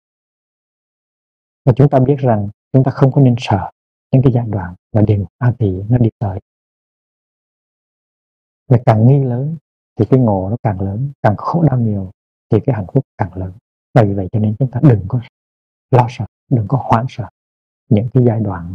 Và chúng ta biết rằng chúng ta không có nên sợ những cái giai đoạn mà địa ngục A Tỳ nó đi tới. Và càng nghi lớn thì cái ngộ nó càng lớn, càng khổ đau nhiều thì cái hạnh phúc càng lớn. Và vì vậy cho nên chúng ta đừng có lo sợ, đừng có hoảng sợ những cái giai đoạn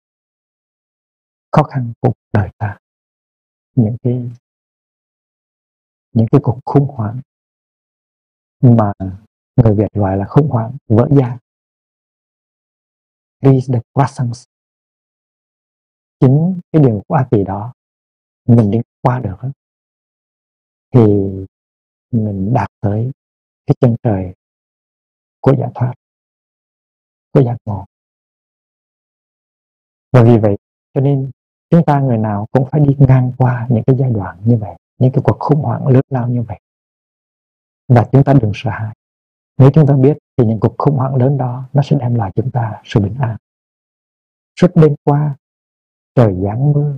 khó khăn của cuộc đời ta, những cái những cái cuộc khủng hoảng mà người Việt gọi là khủng hoảng vỡ gia. These the croissants. Chính cái điều của A Tỳ đó mình đi qua được đó, thì mình đạt tới cái chân trời của giải thoát, của giác ngộ. Và vì vậy cho nên Chúng ta người nào cũng phải đi ngang qua những cái giai đoạn như vậy, những cái cuộc khủng hoảng lớn lao như vậy. Và chúng ta đừng sợ hãi. Nếu chúng ta biết thì những cuộc khủng hoảng lớn đó nó sẽ đem lại chúng ta sự bình an. Suốt đêm qua, trời giáng mưa,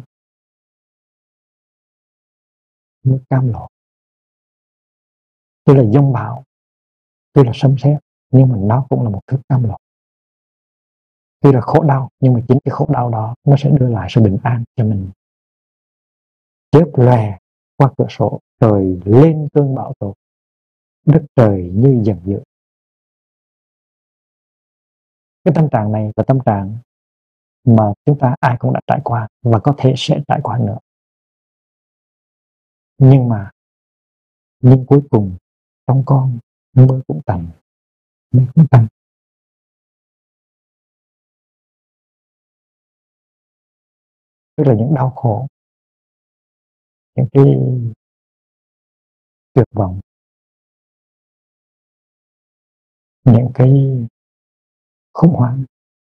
mưa cam lộ. Tuy là giông bão, tuy là sấm sét, nhưng mà nó cũng là một thứ cam lộ. Tuy là khổ đau, nhưng mà chính cái khổ đau đó nó sẽ đưa lại sự bình an cho mình. Chớp lòe qua cửa sổ, trời lên cơn bão tố, đất trời như giận dữ. Cái tâm trạng này là tâm trạng mà chúng ta ai cũng đã trải qua và có thể sẽ trải qua nữa. Nhưng mà nhưng cuối cùng trong con mưa cũng tạnh, mưa cũng tạnh. Tức là những đau khổ, những cái tuyệt vọng, những cái khủng hoảng,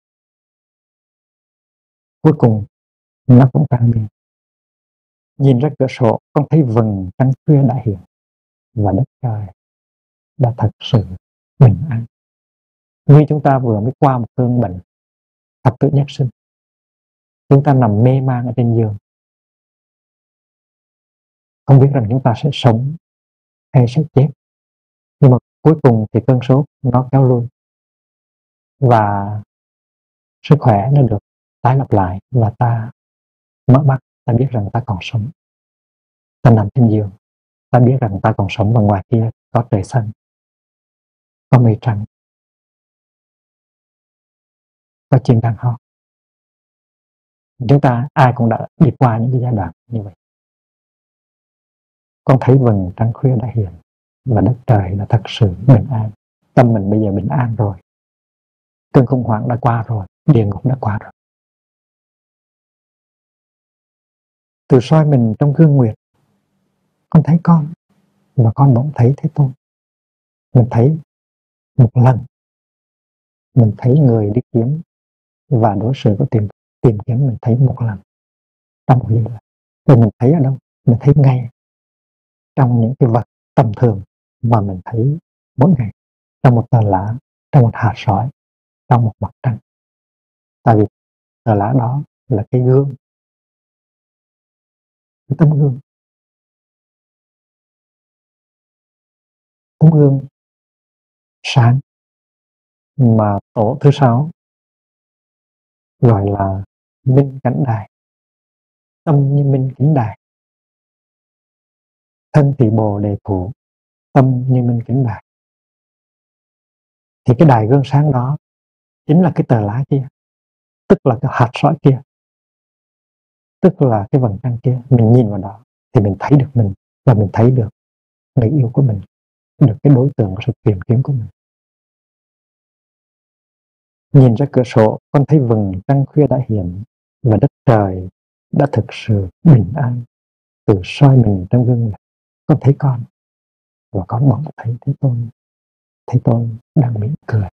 cuối cùng nó cũng tan biến. Nhìn ra cửa sổ, con thấy vầng trăng khuya đã hiện và đất trời đã thật sự bình an. Như chúng ta vừa mới qua một cơn bệnh thập tử nhất sinh, chúng ta nằm mê man ở trên giường, không biết rằng chúng ta sẽ sống hay sẽ chết, nhưng mà cuối cùng thì cơn sốt nó kéo lui và sức khỏe nó được tái lập lại, và ta mở mắt, ta biết rằng ta còn sống. Ta nằm trên giường, ta biết rằng ta còn sống, và ngoài kia có trời xanh, có mây trắng, có chim đang hót. Chúng ta ai cũng đã đi qua những cái giai đoạn như vậy. Con thấy vầng trăng khuya đã hiện và đất trời đã thật sự bình an. Tâm mình bây giờ bình an rồi. Cơn khủng hoảng đã qua rồi, địa ngục đã qua rồi. Từ soi mình trong gương nguyệt, con thấy con, và con bỗng thấy thế tôi. Mình thấy một lần, mình thấy người đi kiếm và đối xử của tìm tìm kiếm, mình thấy một lần trong một giây. Rồi mình thấy ở đâu? Mình thấy ngay trong những cái vật tầm thường mà mình thấy mỗi ngày, trong một tờ lá, trong một hạt sỏi, trong một mặt trăng. Tại vì tờ lá đó là cái gương, cái tấm gương, tấm gương sáng mà tổ thứ sáu gọi là minh cảnh đài. Tâm như minh cảnh đài, thân thì bồ đề thủ, tâm như minh cảnh đài. Thì cái đài gương sáng đó chính là cái tờ lá kia, tức là cái hạt sỏi kia, tức là cái vầng trăng kia. Mình nhìn vào đó thì mình thấy được mình, và mình thấy được người yêu của mình, được cái đối tượng của sự tìm kiếm của mình. Nhìn ra cửa sổ, con thấy vầng trăng khuya đã hiện và đất trời đã thực sự bình an. Từ soi mình trong gương này, con thấy con, và con bỗng thấy thấy tôi, thấy tôi đang mỉm cười.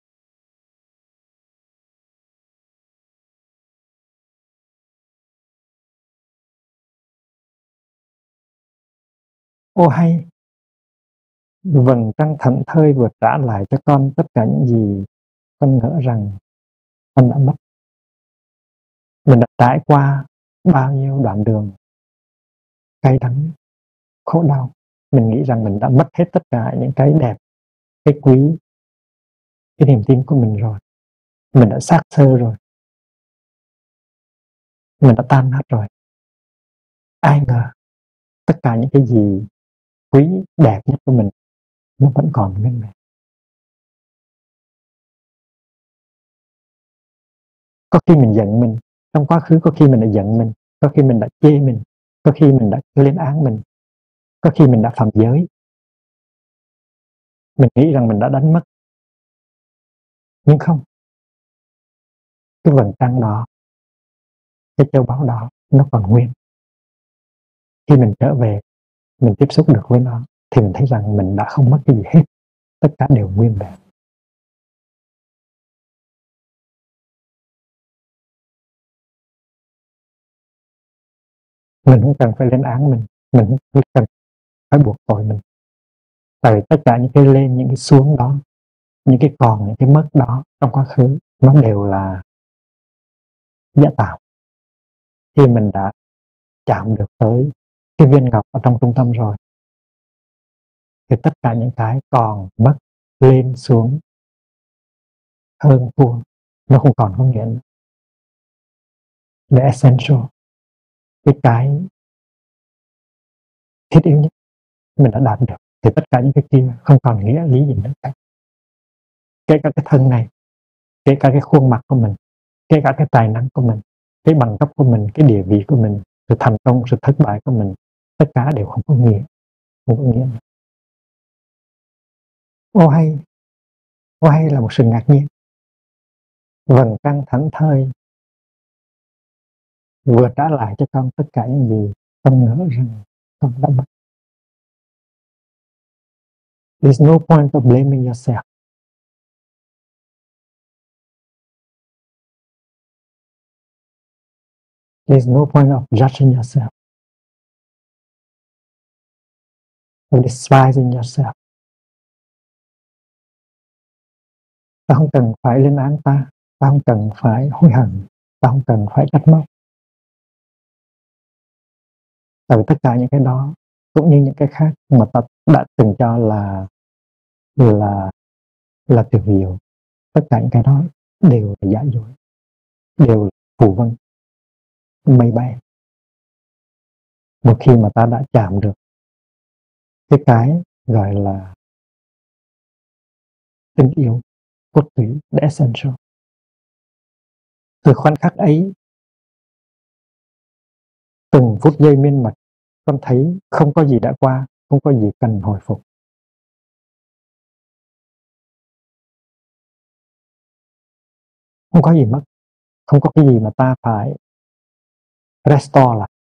Ô hay, vầng trăng thẫn thơi vừa trả lại cho con tất cả những gì con ngỡ rằng con đã mất. Mình đã trải qua bao nhiêu đoạn đường cay đắng, khổ đau. Mình nghĩ rằng mình đã mất hết tất cả những cái đẹp, cái quý, cái niềm tin của mình rồi. Mình đã xác xơ rồi. Mình đã tan nát rồi. Ai ngờ tất cả những cái gì quý, đẹp nhất của mình nó vẫn còn nguyên vẹn. Có khi mình giận mình, trong quá khứ có khi mình đã giận mình, có khi mình đã chê mình, có khi mình đã lên án mình, có khi mình đã phạm giới. Mình nghĩ rằng mình đã đánh mất. Nhưng không. Cái vầng trăng đó, cái châu báu đó, nó còn nguyên. Khi mình trở về, mình tiếp xúc được với nó, thì mình thấy rằng mình đã không mất cái gì hết. Tất cả đều nguyên vẹn. Mình không cần phải lên án mình, mình không cần phải buộc tội mình. Tại vì tất cả những cái lên, những cái xuống đó, những cái còn, những cái mất đó trong quá khứ, nó đều là giả tạo. Khi mình đã chạm được tới cái viên ngọc ở trong trung tâm rồi, thì tất cả những cái còn, mất, lên, xuống, hơn, thua, nó không còn có nghĩa nữa. The essential, cái cái thiết yếu nhất mình đã đạt được, thì tất cả những cái kia không còn nghĩa lý gì nữa cả. Kể cả cái thân này, kể cả cái khuôn mặt của mình, kể cả cái tài năng của mình, cái bằng cấp của mình, cái địa vị của mình, sự thành công, sự thất bại của mình, tất cả đều không có nghĩa, không có nghĩa nữa. Ô hay, ô hay là một sự ngạc nhiên. Vầng trăng thẫn thơi vừa trả lại cho con tất cả những gì con ngỡ rằng con đã mất. There's no point of blaming yourself. There's no point of judging yourself, of despising yourself. Ta không cần phải lên án ta, ta không cần phải hối hận, ta không cần phải trách móc. Tại vì tất cả những cái đó, cũng như những cái khác mà ta đã từng cho là là là tuyệt diệu, tất cả những cái đó đều là giả dối, đều là phù vân, mây bay. Một khi mà ta đã chạm được cái cái gọi là tình yêu cốt tủy, the essential, từ khoảnh khắc ấy, từng phút giây miên mật, con thấy không có gì đã qua, không có gì cần hồi phục. Không có gì mất, không có cái gì mà ta phải restore lại.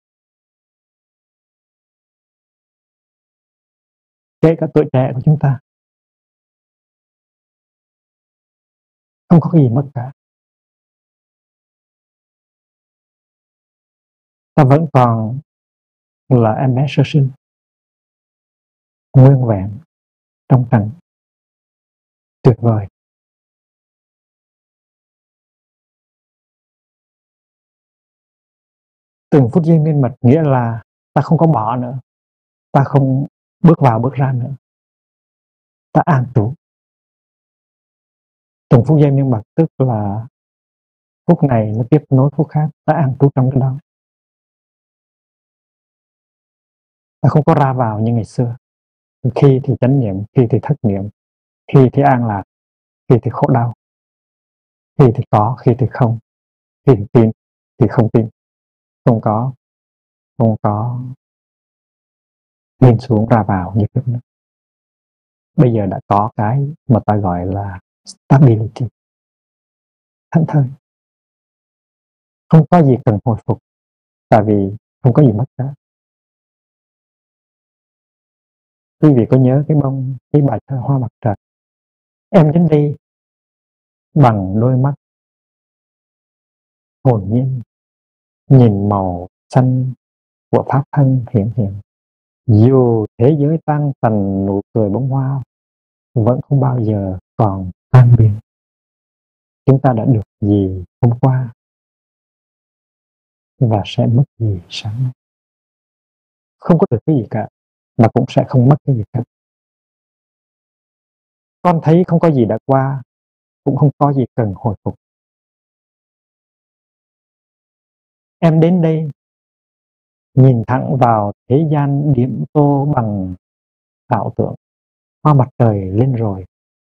Kể cả tuổi trẻ của chúng ta, không có cái gì mất cả. Ta vẫn còn là em bé sơ sinh, nguyên vẹn, trong trắng, tuyệt vời. Từng phút giây miên mật nghĩa là ta không có bỏ nữa, ta không bước vào bước ra nữa, ta an trú. Từng phút giây miên mật tức là phút này nó tiếp nối phút khác, ta an trú trong cái đó. Ta không có ra vào như ngày xưa, khi thì chánh niệm, khi thì thất niệm, khi thì an lạc, khi thì khổ đau, khi thì có, khi thì không, khi thì tin, thì không tin, không có, không có lên xuống ra vào như trước nữa. Bây giờ đã có cái mà ta gọi là stability, thảnh thơi, không có gì cần hồi phục, tại vì không có gì mất cả. Quý vị có nhớ cái bông, cái bài thơ Hoa Mặt Trời? Em đến đây bằng đôi mắt hồn nhiên, nhìn màu xanh của pháp thân hiển hiện. Dù thế giới tan tành, nụ cười bông hoa vẫn không bao giờ còn tan biến. Chúng ta đã được gì hôm qua và sẽ mất gì sáng nay. Không có được cái gì cả, mà cũng sẽ không mất cái gì cả. Con thấy không có gì đã qua, cũng không có gì cần hồi phục. Em đến đây nhìn thẳng vào thế gian điểm tô bằng ảo tưởng. Hoa mặt trời lên rồi,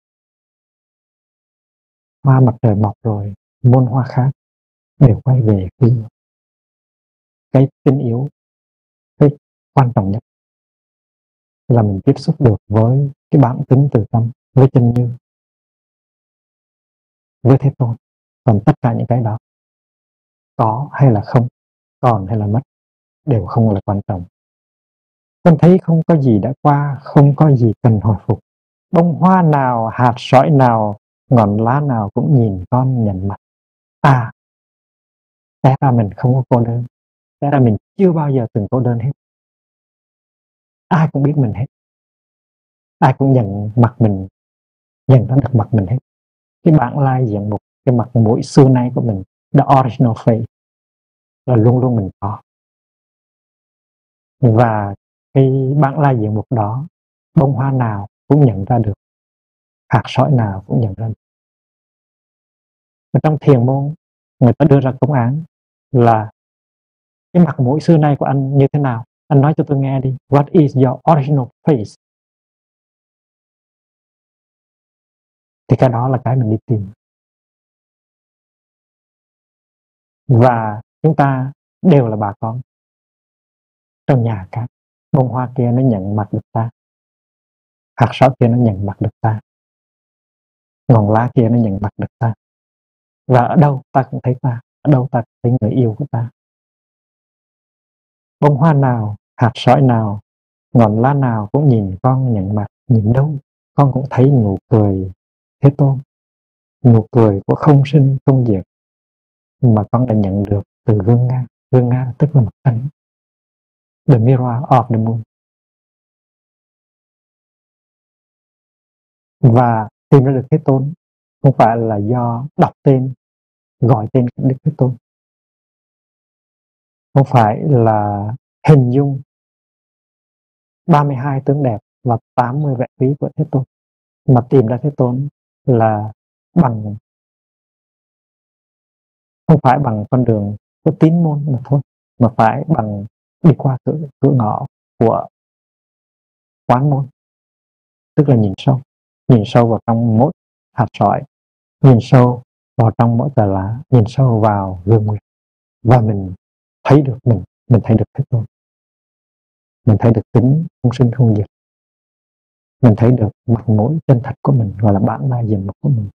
hoa mặt trời mọc rồi, muôn hoa khác đều quay về phía cái tinh yếu, cái quan trọng nhất là mình tiếp xúc được với cái bản tính từ tâm, với chân như, với Thế Tôn. Còn tất cả những cái đó, có hay là không, còn hay là mất, đều không là quan trọng. Con thấy không có gì đã qua, không có gì cần hồi phục. Bông hoa nào, hạt sỏi nào, ngọn lá nào cũng nhìn con nhận mặt. À, té ra mình không có cô đơn, té ra mình chưa bao giờ từng cô đơn hết. Ai cũng biết mình hết. Ai cũng nhận mặt mình, nhận ra được mặt mình hết. Cái bản lai diện mục, cái mặt mũi xưa nay của mình, the original face, là luôn luôn mình có. Và cái bản lai diện mục đó, bông hoa nào cũng nhận ra được, hạt sỏi nào cũng nhận ra được. Và trong thiền môn, người ta đưa ra công án là cái mặt mũi xưa nay của anh như thế nào? Anh nói cho tôi nghe đi. What is your original face? Thì cái đó là cái mình đi tìm. Và chúng ta đều là bà con trong nhà cả. Bông hoa kia nó nhận mặt được ta, hạt sỏi kia nó nhận mặt được ta, ngọn lá kia nó nhận mặt được ta. Và ở đâu ta cũng thấy ta, ở đâu ta cũng thấy người yêu của ta. Bông hoa nào, hạt sỏi nào, ngọn lá nào cũng nhìn con nhận mặt. Nhìn đâu con cũng thấy nụ cười Thế Tôn, nụ cười của không sinh không diệt mà con đã nhận được từ gương Nga. Gương Nga tức là mặt trăng, the mirror of the moon. Và tìm ra được Thế Tôn không phải là do đọc tên, gọi tên Đức Thế Tôn, không phải là hình dung ba mươi hai tướng đẹp và tám mươi vẻ quý của Thế Tôn, mà tìm ra Thế Tôn là bằng, không phải bằng con đường của tín môn mà thôi, mà phải bằng đi qua cửa, cửa ngõ của quán môn, tức là nhìn sâu, nhìn sâu vào trong mỗi hạt sỏi, nhìn sâu vào trong mỗi tờ lá, nhìn sâu vào gương nguyệt, và mình thấy được mình, mình thấy được Thế Tôn, mình thấy được tính không sinh không diệt, mình thấy được mặt mũi chân thật của mình, gọi là bản lai diện mục của mình.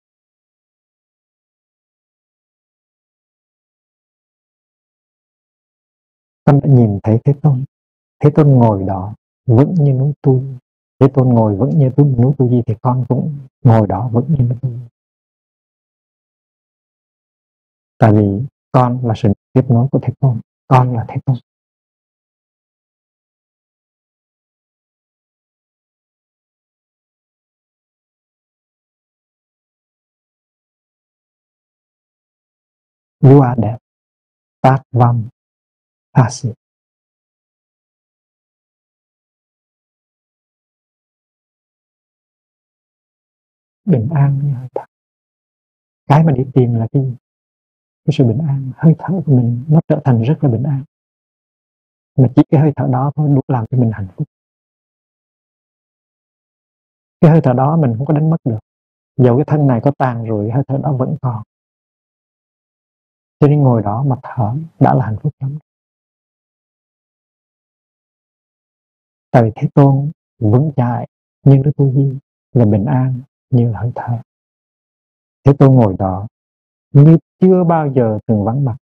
Con đã nhìn thấy Thế Tôn. Thế Tôn ngồi đó vững như núi Tu Di. Thế Tôn ngồi vững như núi Tu Di thì con cũng ngồi đó vững như núi Tu Di. Tại vì con là sự tiếp nối của Thế Tôn, con là Thế Tôn. You are đẹp, Tát Vam Asi. Bình an như hơi thở. Cái mà đi tìm là cái gì? Cái sự bình an. Hơi thở của mình nó trở thành rất là bình an. Mà chỉ cái hơi thở đó thôi đủ làm cho mình hạnh phúc. Cái hơi thở đó mình không có đánh mất được. Dẫu cái thân này có tàn rồi, hơi thở đó vẫn còn. Cho nên ngồi đó mà thở đã là hạnh phúc lắm. Tại vì Thế Tôn vững chãi như Đức Tu Di, là bình an như hơi thở. Thế Tôn ngồi đó như chưa bao giờ từng vắng mặt.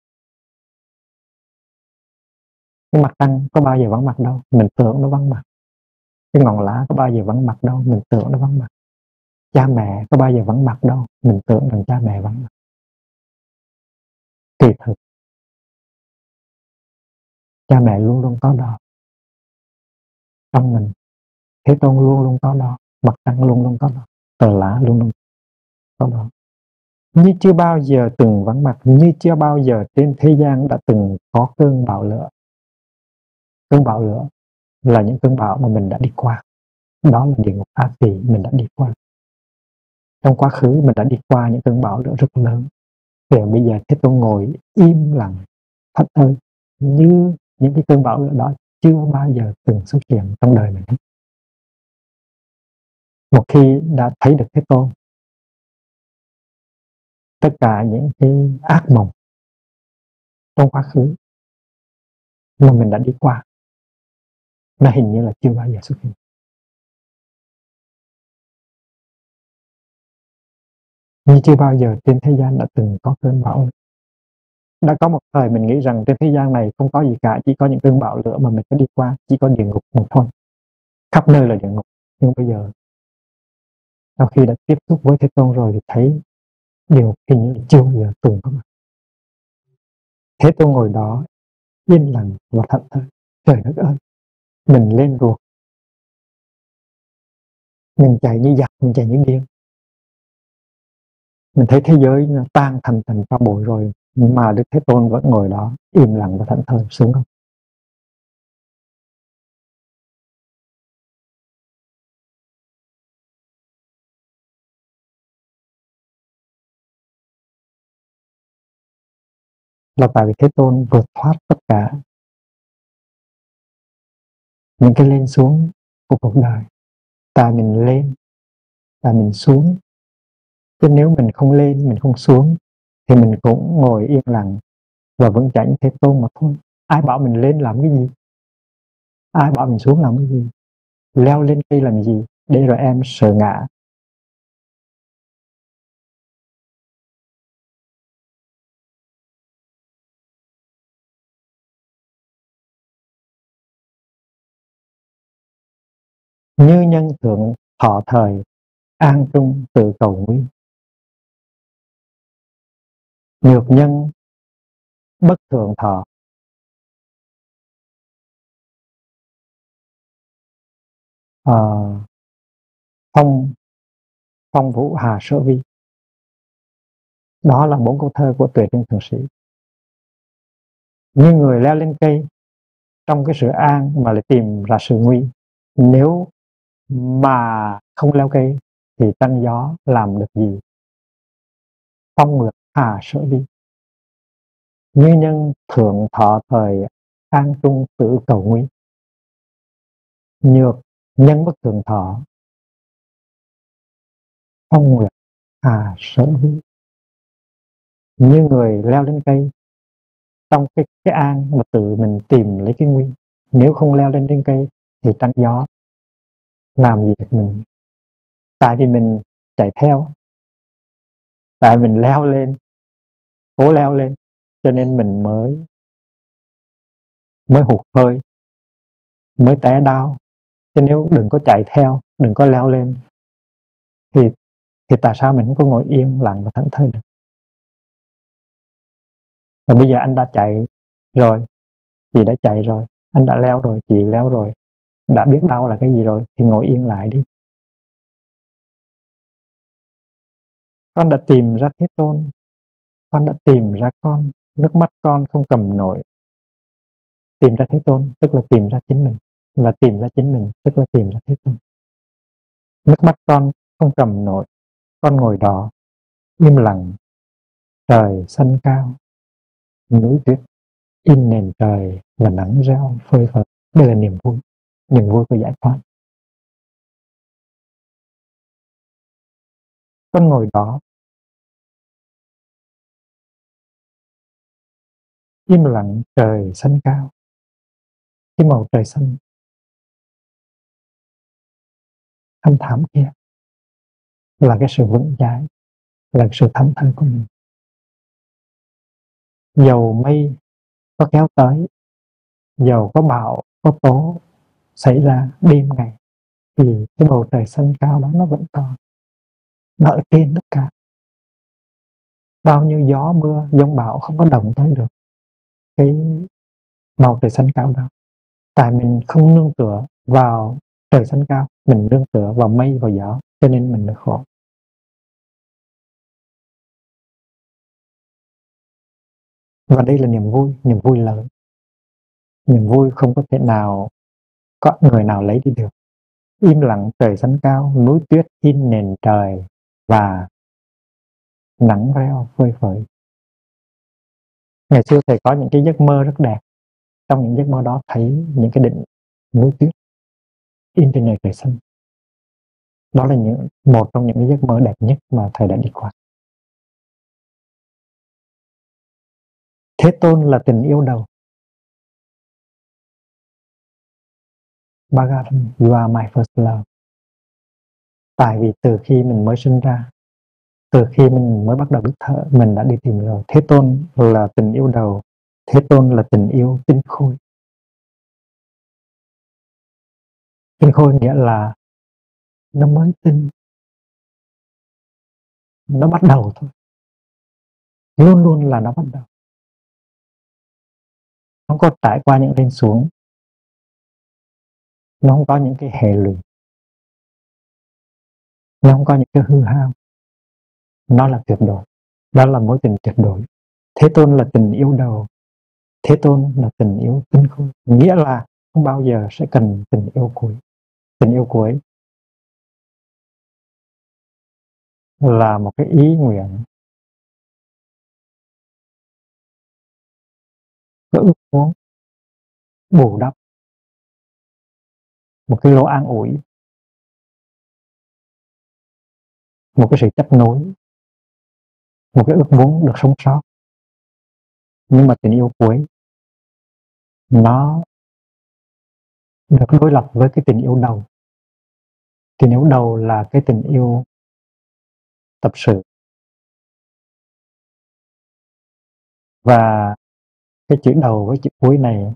Cái mặt trăng có bao giờ vắng mặt đâu, mình tưởng nó vắng mặt. Cái ngọn lá có bao giờ vắng mặt đâu, mình tưởng nó vắng mặt. Cha mẹ có bao giờ vắng mặt đâu, mình tưởng rằng cha mẹ vắng mặt. Kỳ thực cha mẹ luôn luôn có đó trong mình. Thế Tôn luôn luôn có đó, mặt trăng luôn luôn có đó, tờ lá luôn luôn có đó. Như chưa bao giờ từng vắng mặt, như chưa bao giờ trên thế gian đã từng có cơn bão lửa. Cơn bão lửa là những cơn bão mà mình đã đi qua. Đó là địa ngục A Tỳ mình đã đi qua. Trong quá khứ mình đã đi qua những cơn bão lửa rất lớn. Thì bây giờ Thế Tôn ngồi im lặng, thật ơi, như những cái cơn bão lửa đó chưa bao giờ từng xuất hiện trong đời mình. Một khi đã thấy được Thế Tôn, tất cả những cái ác mộng trong quá khứ mà mình đã đi qua, nó hình như là chưa bao giờ xuất hiện. Như chưa bao giờ trên thế gian đã từng có cơn bão lửa. Đã có một thời mình nghĩ rằng trên thế gian này không có gì cả, chỉ có những cơn bão lửa mà mình phải đi qua, chỉ có địa ngục một thôi. Khắp nơi là địa ngục. Nhưng bây giờ, sau khi đã tiếp xúc với Thế Tôn rồi thì thấy địa ngục hình như là chưa bao giờ từng có mặt. Thế Tôn ngồi đó yên lặng và thảnh thơi. Trời đất ơi, mình lên ruột, mình chạy như giặc, mình chạy như điên. Mình thấy thế giới nó tan thành thành tro bụi rồi, mà Đức Thế Tôn vẫn ngồi đó im lặng và thảnh thơi, sướng không? Là tại vì Thế Tôn vượt thoát tất cả những cái lên xuống của cuộc đời. Tại mình lên, tại mình xuống. Chứ nếu mình không lên, mình không xuống, thì mình cũng ngồi yên lặng và vẫn chạy như Thế Tôn mà thôi. Ai bảo mình lên làm cái gì? Ai bảo mình xuống làm cái gì? Leo lên cây làm gì? Để rồi em sợ ngã. Như nhân thượng thọ thời, an trung tự cầu nguy. Nhược nhân bất thượng thọ, uh, phong phong vũ hà sở vi. Đó là bốn câu thơ của Tuệ Trung Thượng Sĩ. Như người leo lên cây trong cái sự an mà lại tìm ra sự nguy. Nếu mà không leo cây thì trăng gió làm được gì? Phong ngược hà sở vi. Như nhân thượng thọ thời, an trung tự cầu nguy. Nhược nhân bất thượng thọ, phong nguyệt hà sở vi. Như người leo lên cây trong cái cái an mà tự mình tìm lấy cái nguy. Nếu không leo lên trên cây thì trăng gió làm gì được mình? Tại vì mình chạy theo, tại mình leo lên, cố leo lên, cho nên mình mới mới hụt hơi, mới té đau. Chứ nếu đừng có chạy theo, đừng có leo lên, thì thì tại sao mình không có ngồi yên lặng và thảnh thơi được? Và bây giờ anh đã chạy rồi, chị đã chạy rồi, anh đã leo rồi, chị leo rồi, đã biết đau là cái gì rồi, thì ngồi yên lại đi. Con đã tìm ra Thế Tôn, con đã tìm ra con, nước mắt con không cầm nổi. Tìm ra Thế Tôn tức là tìm ra chính mình, và tìm ra chính mình tức là tìm ra Thế Tôn. Nước mắt con không cầm nổi, con ngồi đó im lặng. Trời xanh cao, núi tuyết in nền trời và nắng reo phơi phới. Đây là niềm vui, niềm vui của giải thoát. Con ngồi đó im lặng. Trời xanh cao, cái màu trời xanh thăm thẳm kia là cái sự vững chãi, là sự thảnh thơi của mình. Dầu mây có kéo tới, dầu có bão có tố xảy ra đêm ngày, thì cái bầu trời xanh cao đó nó vẫn còn, nó ở trên tất cả. Bao nhiêu gió mưa giông bão không có động tới được cái bầu trời xanh cao đó. Tại mình không nương tựa vào trời xanh cao, mình nương tựa vào mây vào gió, cho nên mình mới khổ. Và đây là niềm vui, niềm vui lớn, niềm vui không có thể nào có người nào lấy đi được. Im lặng trời xanh cao, núi tuyết in nền trời và nắng reo phơi phới. Ngày xưa thầy có những cái giấc mơ rất đẹp. Trong những giấc mơ đó thấy những cái đỉnh núi tuyết in trên nền trời xanh. Đó là những một trong những cái giấc mơ đẹp nhất mà thầy đã đi qua. Thế Tôn là tình yêu đầu. Bhagavan, you are my first love. Tại vì từ khi mình mới sinh ra, từ khi mình mới bắt đầu biết thở, mình đã đi tìm rồi. Thế Tôn là tình yêu đầu. Thế Tôn là tình yêu tinh khôi. Tinh khôi nghĩa là nó mới tinh, nó bắt đầu thôi, luôn luôn là nó bắt đầu. không có trải qua những lên xuống, nó không có những cái hệ lụy, nó không có những cái hư hao, nó là tuyệt đối, đó là mối tình tuyệt đối. Thế Tôn là tình yêu đầu, Thế Tôn là tình yêu tinh khôi, nghĩa là không bao giờ sẽ cần tình yêu cuối. Tình yêu cuối là một cái ý nguyện, cái ước muốn bù đắp, một cái lỗ an ủi, một cái sự chấp nối, một cái ước muốn được sống sót. Nhưng mà tình yêu cuối nó được đối lập với cái tình yêu đầu. Tình yêu đầu là cái tình yêu tập sự, và cái chữ đầu với chữ cuối này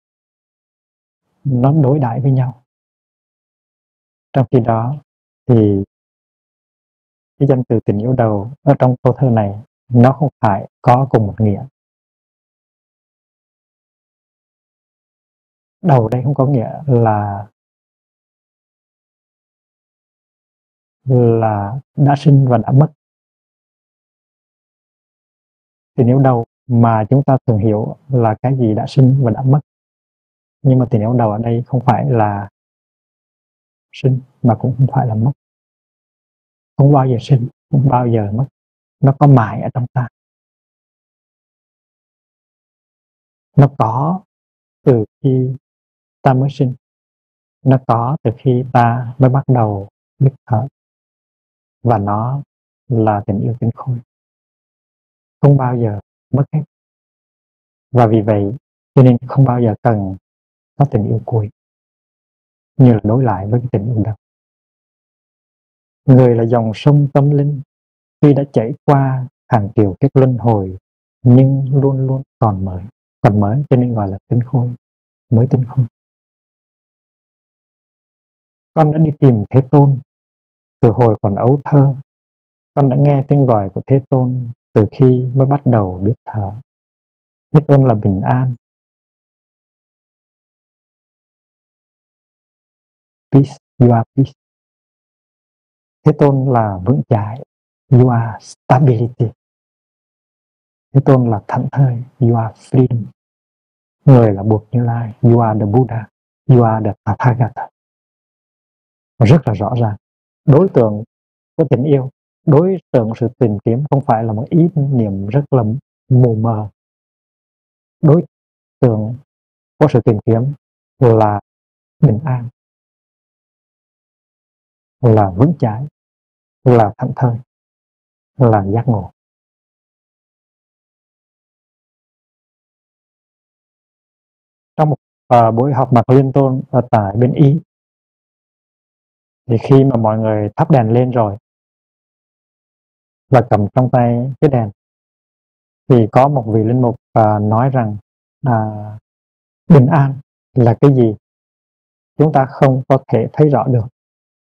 nó đối đãi với nhau. Trong khi đó thì cái danh từ tình yêu đầu ở trong câu thơ này nó không phải có cùng một nghĩa. Đầu đây không có nghĩa là là đã sinh và đã mất. Tình yêu đầu mà chúng ta thường hiểu là cái gì đã sinh và đã mất. Nhưng mà tình yêu đầu ở đây không phải là sinh mà cũng không phải là mất. Không bao giờ sinh, không bao giờ mất. Nó có mãi ở trong ta. Nó có từ khi ta mới sinh. Nó có từ khi ta mới bắt đầu biết thở. Và nó là tình yêu tinh khôi, không bao giờ mất hết. Và vì vậy cho nên không bao giờ cần có tình yêu cuối, như là đối lại với cái tình yêu đầu. Người là dòng sông tâm linh, tuy đã chảy qua hàng triệu kiếp luân hồi nhưng luôn luôn còn mới, còn mới cho nên gọi là tinh khôi, mới tinh khôi. Con đã đi tìm Thế Tôn từ hồi còn ấu thơ. Con đã nghe tiếng gọi của Thế Tôn từ khi mới bắt đầu biết thở. Thế Tôn là bình an. Peace, you are peace. Thế Tôn là vững chãi. You are stability. Thế Tôn là thảnh thơi. You are freedom. Người là Bụt Như Lai. You are the Buddha. You are the Tathagata. Rất là rõ ràng. Đối tượng của tình yêu, đối tượng của sự tìm kiếm không phải là một ý niệm rất là mù mờ. Đối tượng của sự tìm kiếm là bình an, là vững chãi, là thảnh thơi, là giác ngộ. Trong một uh, buổi họp mặt liên tôn ở tại bên Ý, thì khi mà mọi người thắp đèn lên rồi và cầm trong tay cái đèn, thì có một vị linh mục uh, nói rằng uh, bình an là cái gì chúng ta không có thể thấy rõ được.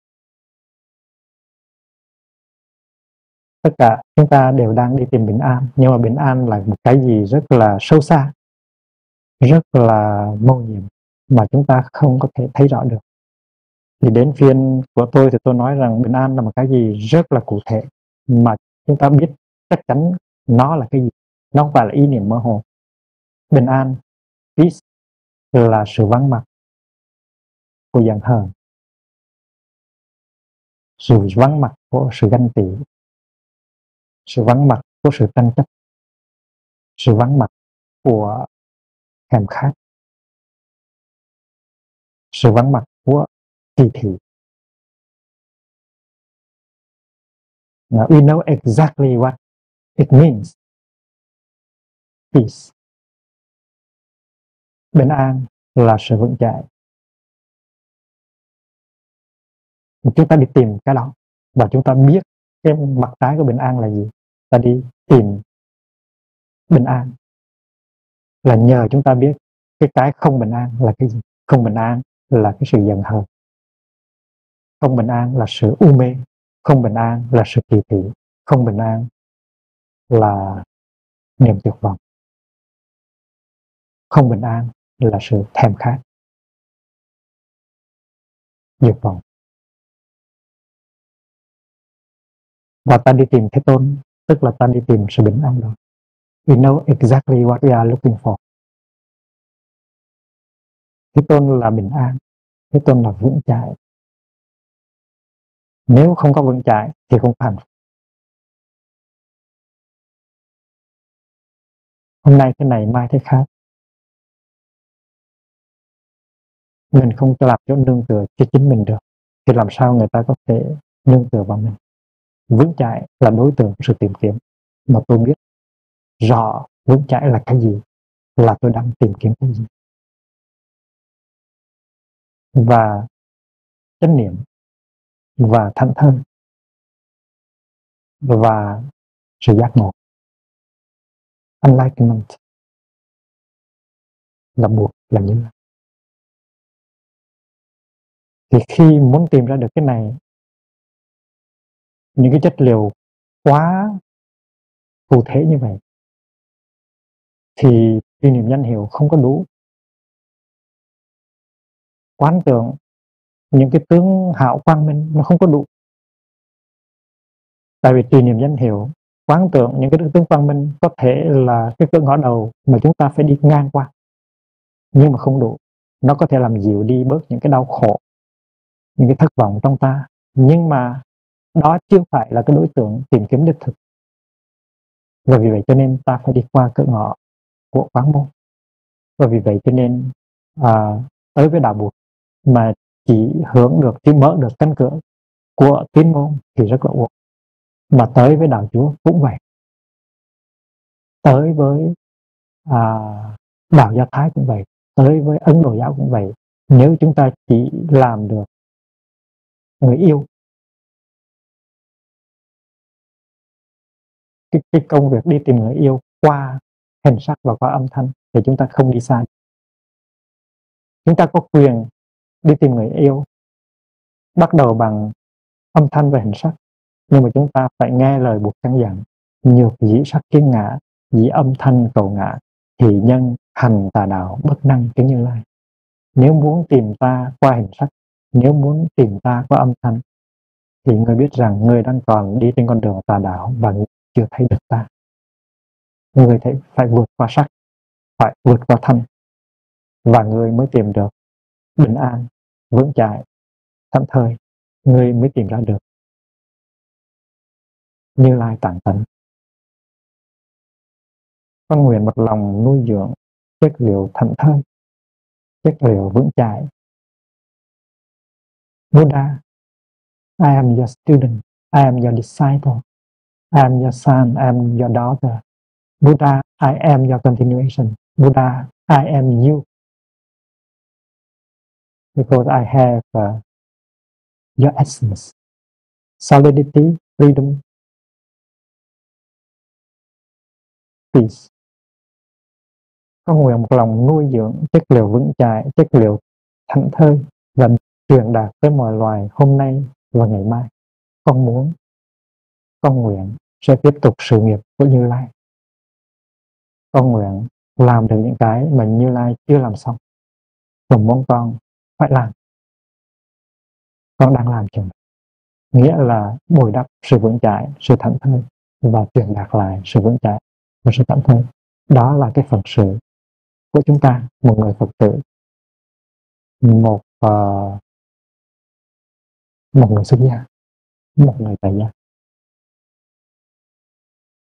Tất cả chúng ta đều đang đi tìm bình an, nhưng mà bình an là một cái gì rất là sâu xa, rất là mâu nhiệm mà chúng ta không có thể thấy rõ được. Thì đến phiên của tôi thì tôi nói rằng bình an là một cái gì rất là cụ thể mà chúng ta biết chắc chắn nó là cái gì, nó không phải là ý niệm mơ hồ. Bình an, peace, là sự vắng mặt của giận hờn, sự vắng mặt của sự ganh tị, sự vắng mặt của sự tranh chấp, sự vắng mặt của thèm khát, sự vắng mặt của kỳ thị. Now, we know exactly what it means. Peace. Bình an là sự vững chãi. Chúng ta đi tìm cái đó và chúng ta biết cái mặt trái của bình an là gì. Ta đi tìm bình an là nhờ chúng ta biết cái cái không bình an là cái gì. Không bình an là cái sự giận hờn, không bình an là sự u mê, không bình an là sự kỳ thị, không bình an là niềm tuyệt vọng. không bình an là sự thèm khát, dục vọng. Và ta đi tìm Thế Tôn, tức là ta đi tìm sự bình an đó. We know exactly what we are looking for. Thế Tôn là bình an, Thế Tôn là vững chãi. Nếu không có vững chãi thì không có hạnh phúc. Hôm nay thế này, mai thế khác. Mình không cho làm chỗ nương tựa cho chính mình được, thì làm sao người ta có thể nương tựa vào mình? Vững chãi là đối tượng của sự tìm kiếm, mà tôi biết rõ vững chãi là cái gì, là tôi đang tìm kiếm cái gì. Và chánh niệm, và thảnh thơi, và sự giác ngộ, enlightenment, là buộc là như là. Thì khi muốn tìm ra được cái này, những cái chất liệu quá cụ thể như vậy, thì trì niệm danh hiệu không có đủ. Quán tưởng những cái tướng hảo quang minh nó không có đủ. Tại vì trì niệm danh hiệu, quán tưởng những cái tướng quang minh có thể là cái cửa ngõ đầu mà chúng ta phải đi ngang qua, nhưng mà không đủ. Nó có thể làm dịu đi bớt những cái đau khổ, những cái thất vọng trong ta, nhưng mà đó chưa phải là cái đối tượng tìm kiếm đích thực. Và vì vậy cho nên ta phải đi qua cửa ngõ của quán môn. Và vì vậy cho nên à, tới với đạo Bụt mà chỉ hưởng được, chỉ mở được cánh cửa của tín ngôn thì rất là uổng. Mà tới với đạo Chúa cũng vậy, tới với à, đạo Do Thái cũng vậy, tới với Ấn Độ giáo cũng vậy. Nếu chúng ta chỉ làm được người yêu, cái, cái công việc đi tìm người yêu qua hình sắc và qua âm thanh, thì chúng ta không đi xa. Chúng ta có quyền đi tìm người yêu bắt đầu bằng âm thanh và hình sắc, nhưng mà chúng ta phải nghe lời Bụt căn dặn: nhược dĩ sắc kiến ngã, dĩ âm thanh cầu ngã, thì nhân hành tà đạo bất năng kiến Như Lai. Nếu muốn tìm ta qua hình sắc, nếu muốn tìm ta qua âm thanh, thì người biết rằng người đang còn đi trên con đường tà đạo và chưa thấy được ta. Người thấy phải vượt qua sắc, phải vượt qua thanh, và người mới tìm được bình an, vững chãi, thảnh thơi. Người mới tìm ra được Như Lai tạng tấn. Con nguyện một lòng nuôi dưỡng chất liệu thảnh thơi, chất liệu vững chãi. Buddha, I am your student, I am your disciple, I am your son, I am your daughter. Buddha, I am your continuation. Buddha, I am you. Because I have uh, your essence, solidity, freedom, peace. Con nguyện một lòng nuôi dưỡng chất liệu vững chãi, chất liệu thảnh thơi và truyền đạt tới mọi loài hôm nay và ngày mai. Con muốn, con nguyện sẽ tiếp tục sự nghiệp của Như Lai. Con nguyện làm được những cái mà Như Lai chưa làm xong, và muốn con phải làm. Con đang làm chừng, nghĩa là bồi đắp sự vững chãi, sự thảnh thơi và truyền đạt lại sự vững chãi và sự thảnh thơi. Đó là cái phận sự của chúng ta, một người Phật tử, một uh, một người xuất gia, một người tại gia.